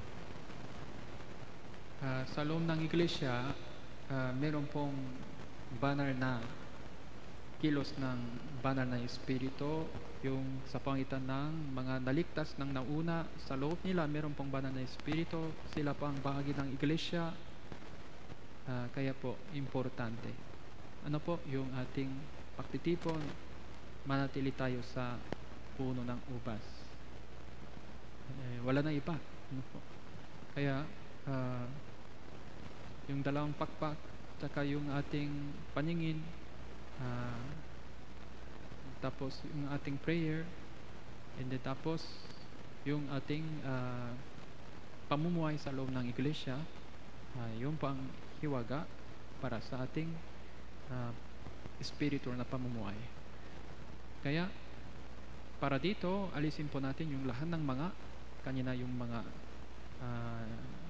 uh, sa loob ng iglesia, uh, meron pong banal na kilos ng banal na espiritu, yung sa pangitan ng mga naligtas ng nauna sa loob nila, meron pong banal na espiritu, sila pang bahagi ng iglesia. Uh, kaya po importante ano po yung ating pagtitipon, manatili tayo sa puno ng ubas. Eh, wala na iba ano po. Kaya uh, yung dalawang pakpak tsaka yung ating paningin, uh, tapos yung ating prayer, and then tapos yung ating uh, pamumuhay sa loob ng iglesia, uh, yung pang hiwaga para sa ating uh, spiritual na pamumuhay. Kaya para dito, alisin po natin yung lahat ng mga, kanina yung mga uh,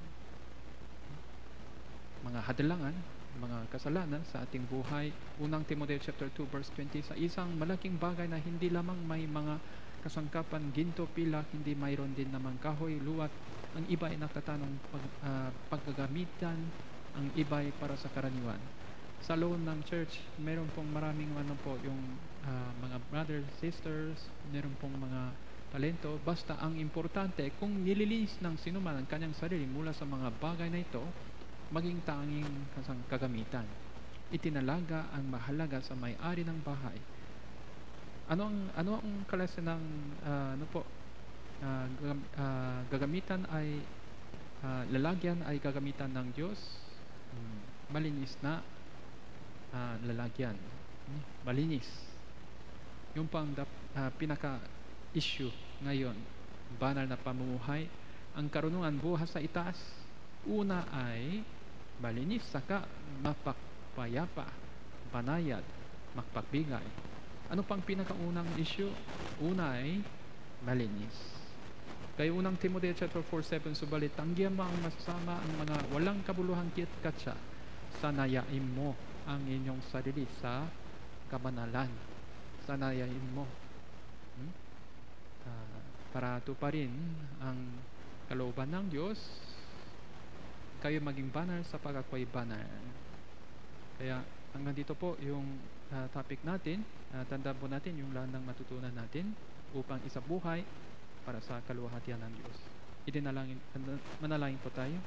mga hadlangan, mga kasalanan sa ating buhay. Unang Timoteo chapter two verse twenty, sa isang malaking bagay na hindi lamang may mga kasangkapan, ginto, pilak, hindi mayroon din naman kahoy, luwat. Ang iba ay nagtatanong pag, uh, paggagamitan, ang iba ay para sa karaniwan. Sa loob ng church, meron pong maraming ano po, yung uh, mga brothers, sisters, meron pong mga talento. Basta ang importante, kung nililinis ng sinuman ang kanyang sarili mula sa mga bagay na ito, maging tanging kagamitan. Itinalaga ang mahalaga sa may-ari ng bahay. Ano ang ano ang klase ng uh, ano po uh, gagam, uh, gagamitan ay uh, lalagyan ay gagamitan ng Diyos. Hmm, malinis na uh, lalagyan. Malinis. Yung pang uh, pinaka issue ngayon, banal na pamumuhay, ang karunungan buhay sa itaas. Una ay malinis, saka mapagpayapa, banayad, magpagbigay. Ano pang pinakaunang issue? Una ay malinis. Kaya unang Timoteo chapter four seven, subalit tanggihan mo ang masasama, ang mga walang kabuluhang kitkat siya. Sanayain mo ang inyong sarili sa kabanalan. Sanayain mo. Hmm? Uh, para tuparin ang kalooban ng Diyos, kayo maging banal sapagkat ako'y banal. Kaya hanggang dito po yung uh, topic natin. Uh, tandaan po natin yung lahat ng matutunan natin upang isa buhay para sa kaluwalhatian ng Diyos. Idinalangin, manalangin po tayo.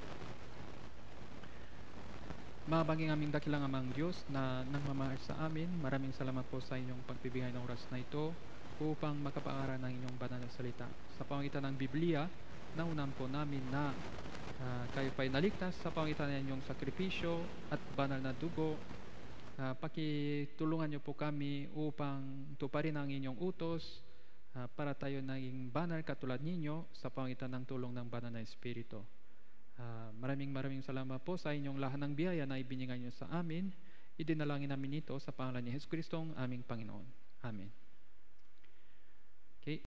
Mabanging aming dakilang amang Diyos na nagmamahal sa amin, maraming salamat po sa inyong pagbibigay ng oras na ito upang makapangaral ng inyong banal na salita. Sa pamagitan ng Biblia, naunan po namin na Uh, kayo pa'y naligtas sa pamagitan ng inyong sakripisyo at banal na dugo. Uh, pakitulungan niyo po kami upang tuparin ang inyong utos uh, para tayo naging banal katulad ninyo sa pamagitan ng tulong ng banal na Espiritu. Uh, maraming maraming salamat po sa inyong lahat ng biyaya na ibinigay niyo sa amin. Idinalangin namin ito sa pangalan ni Jesucristo, aming Panginoon. Amen.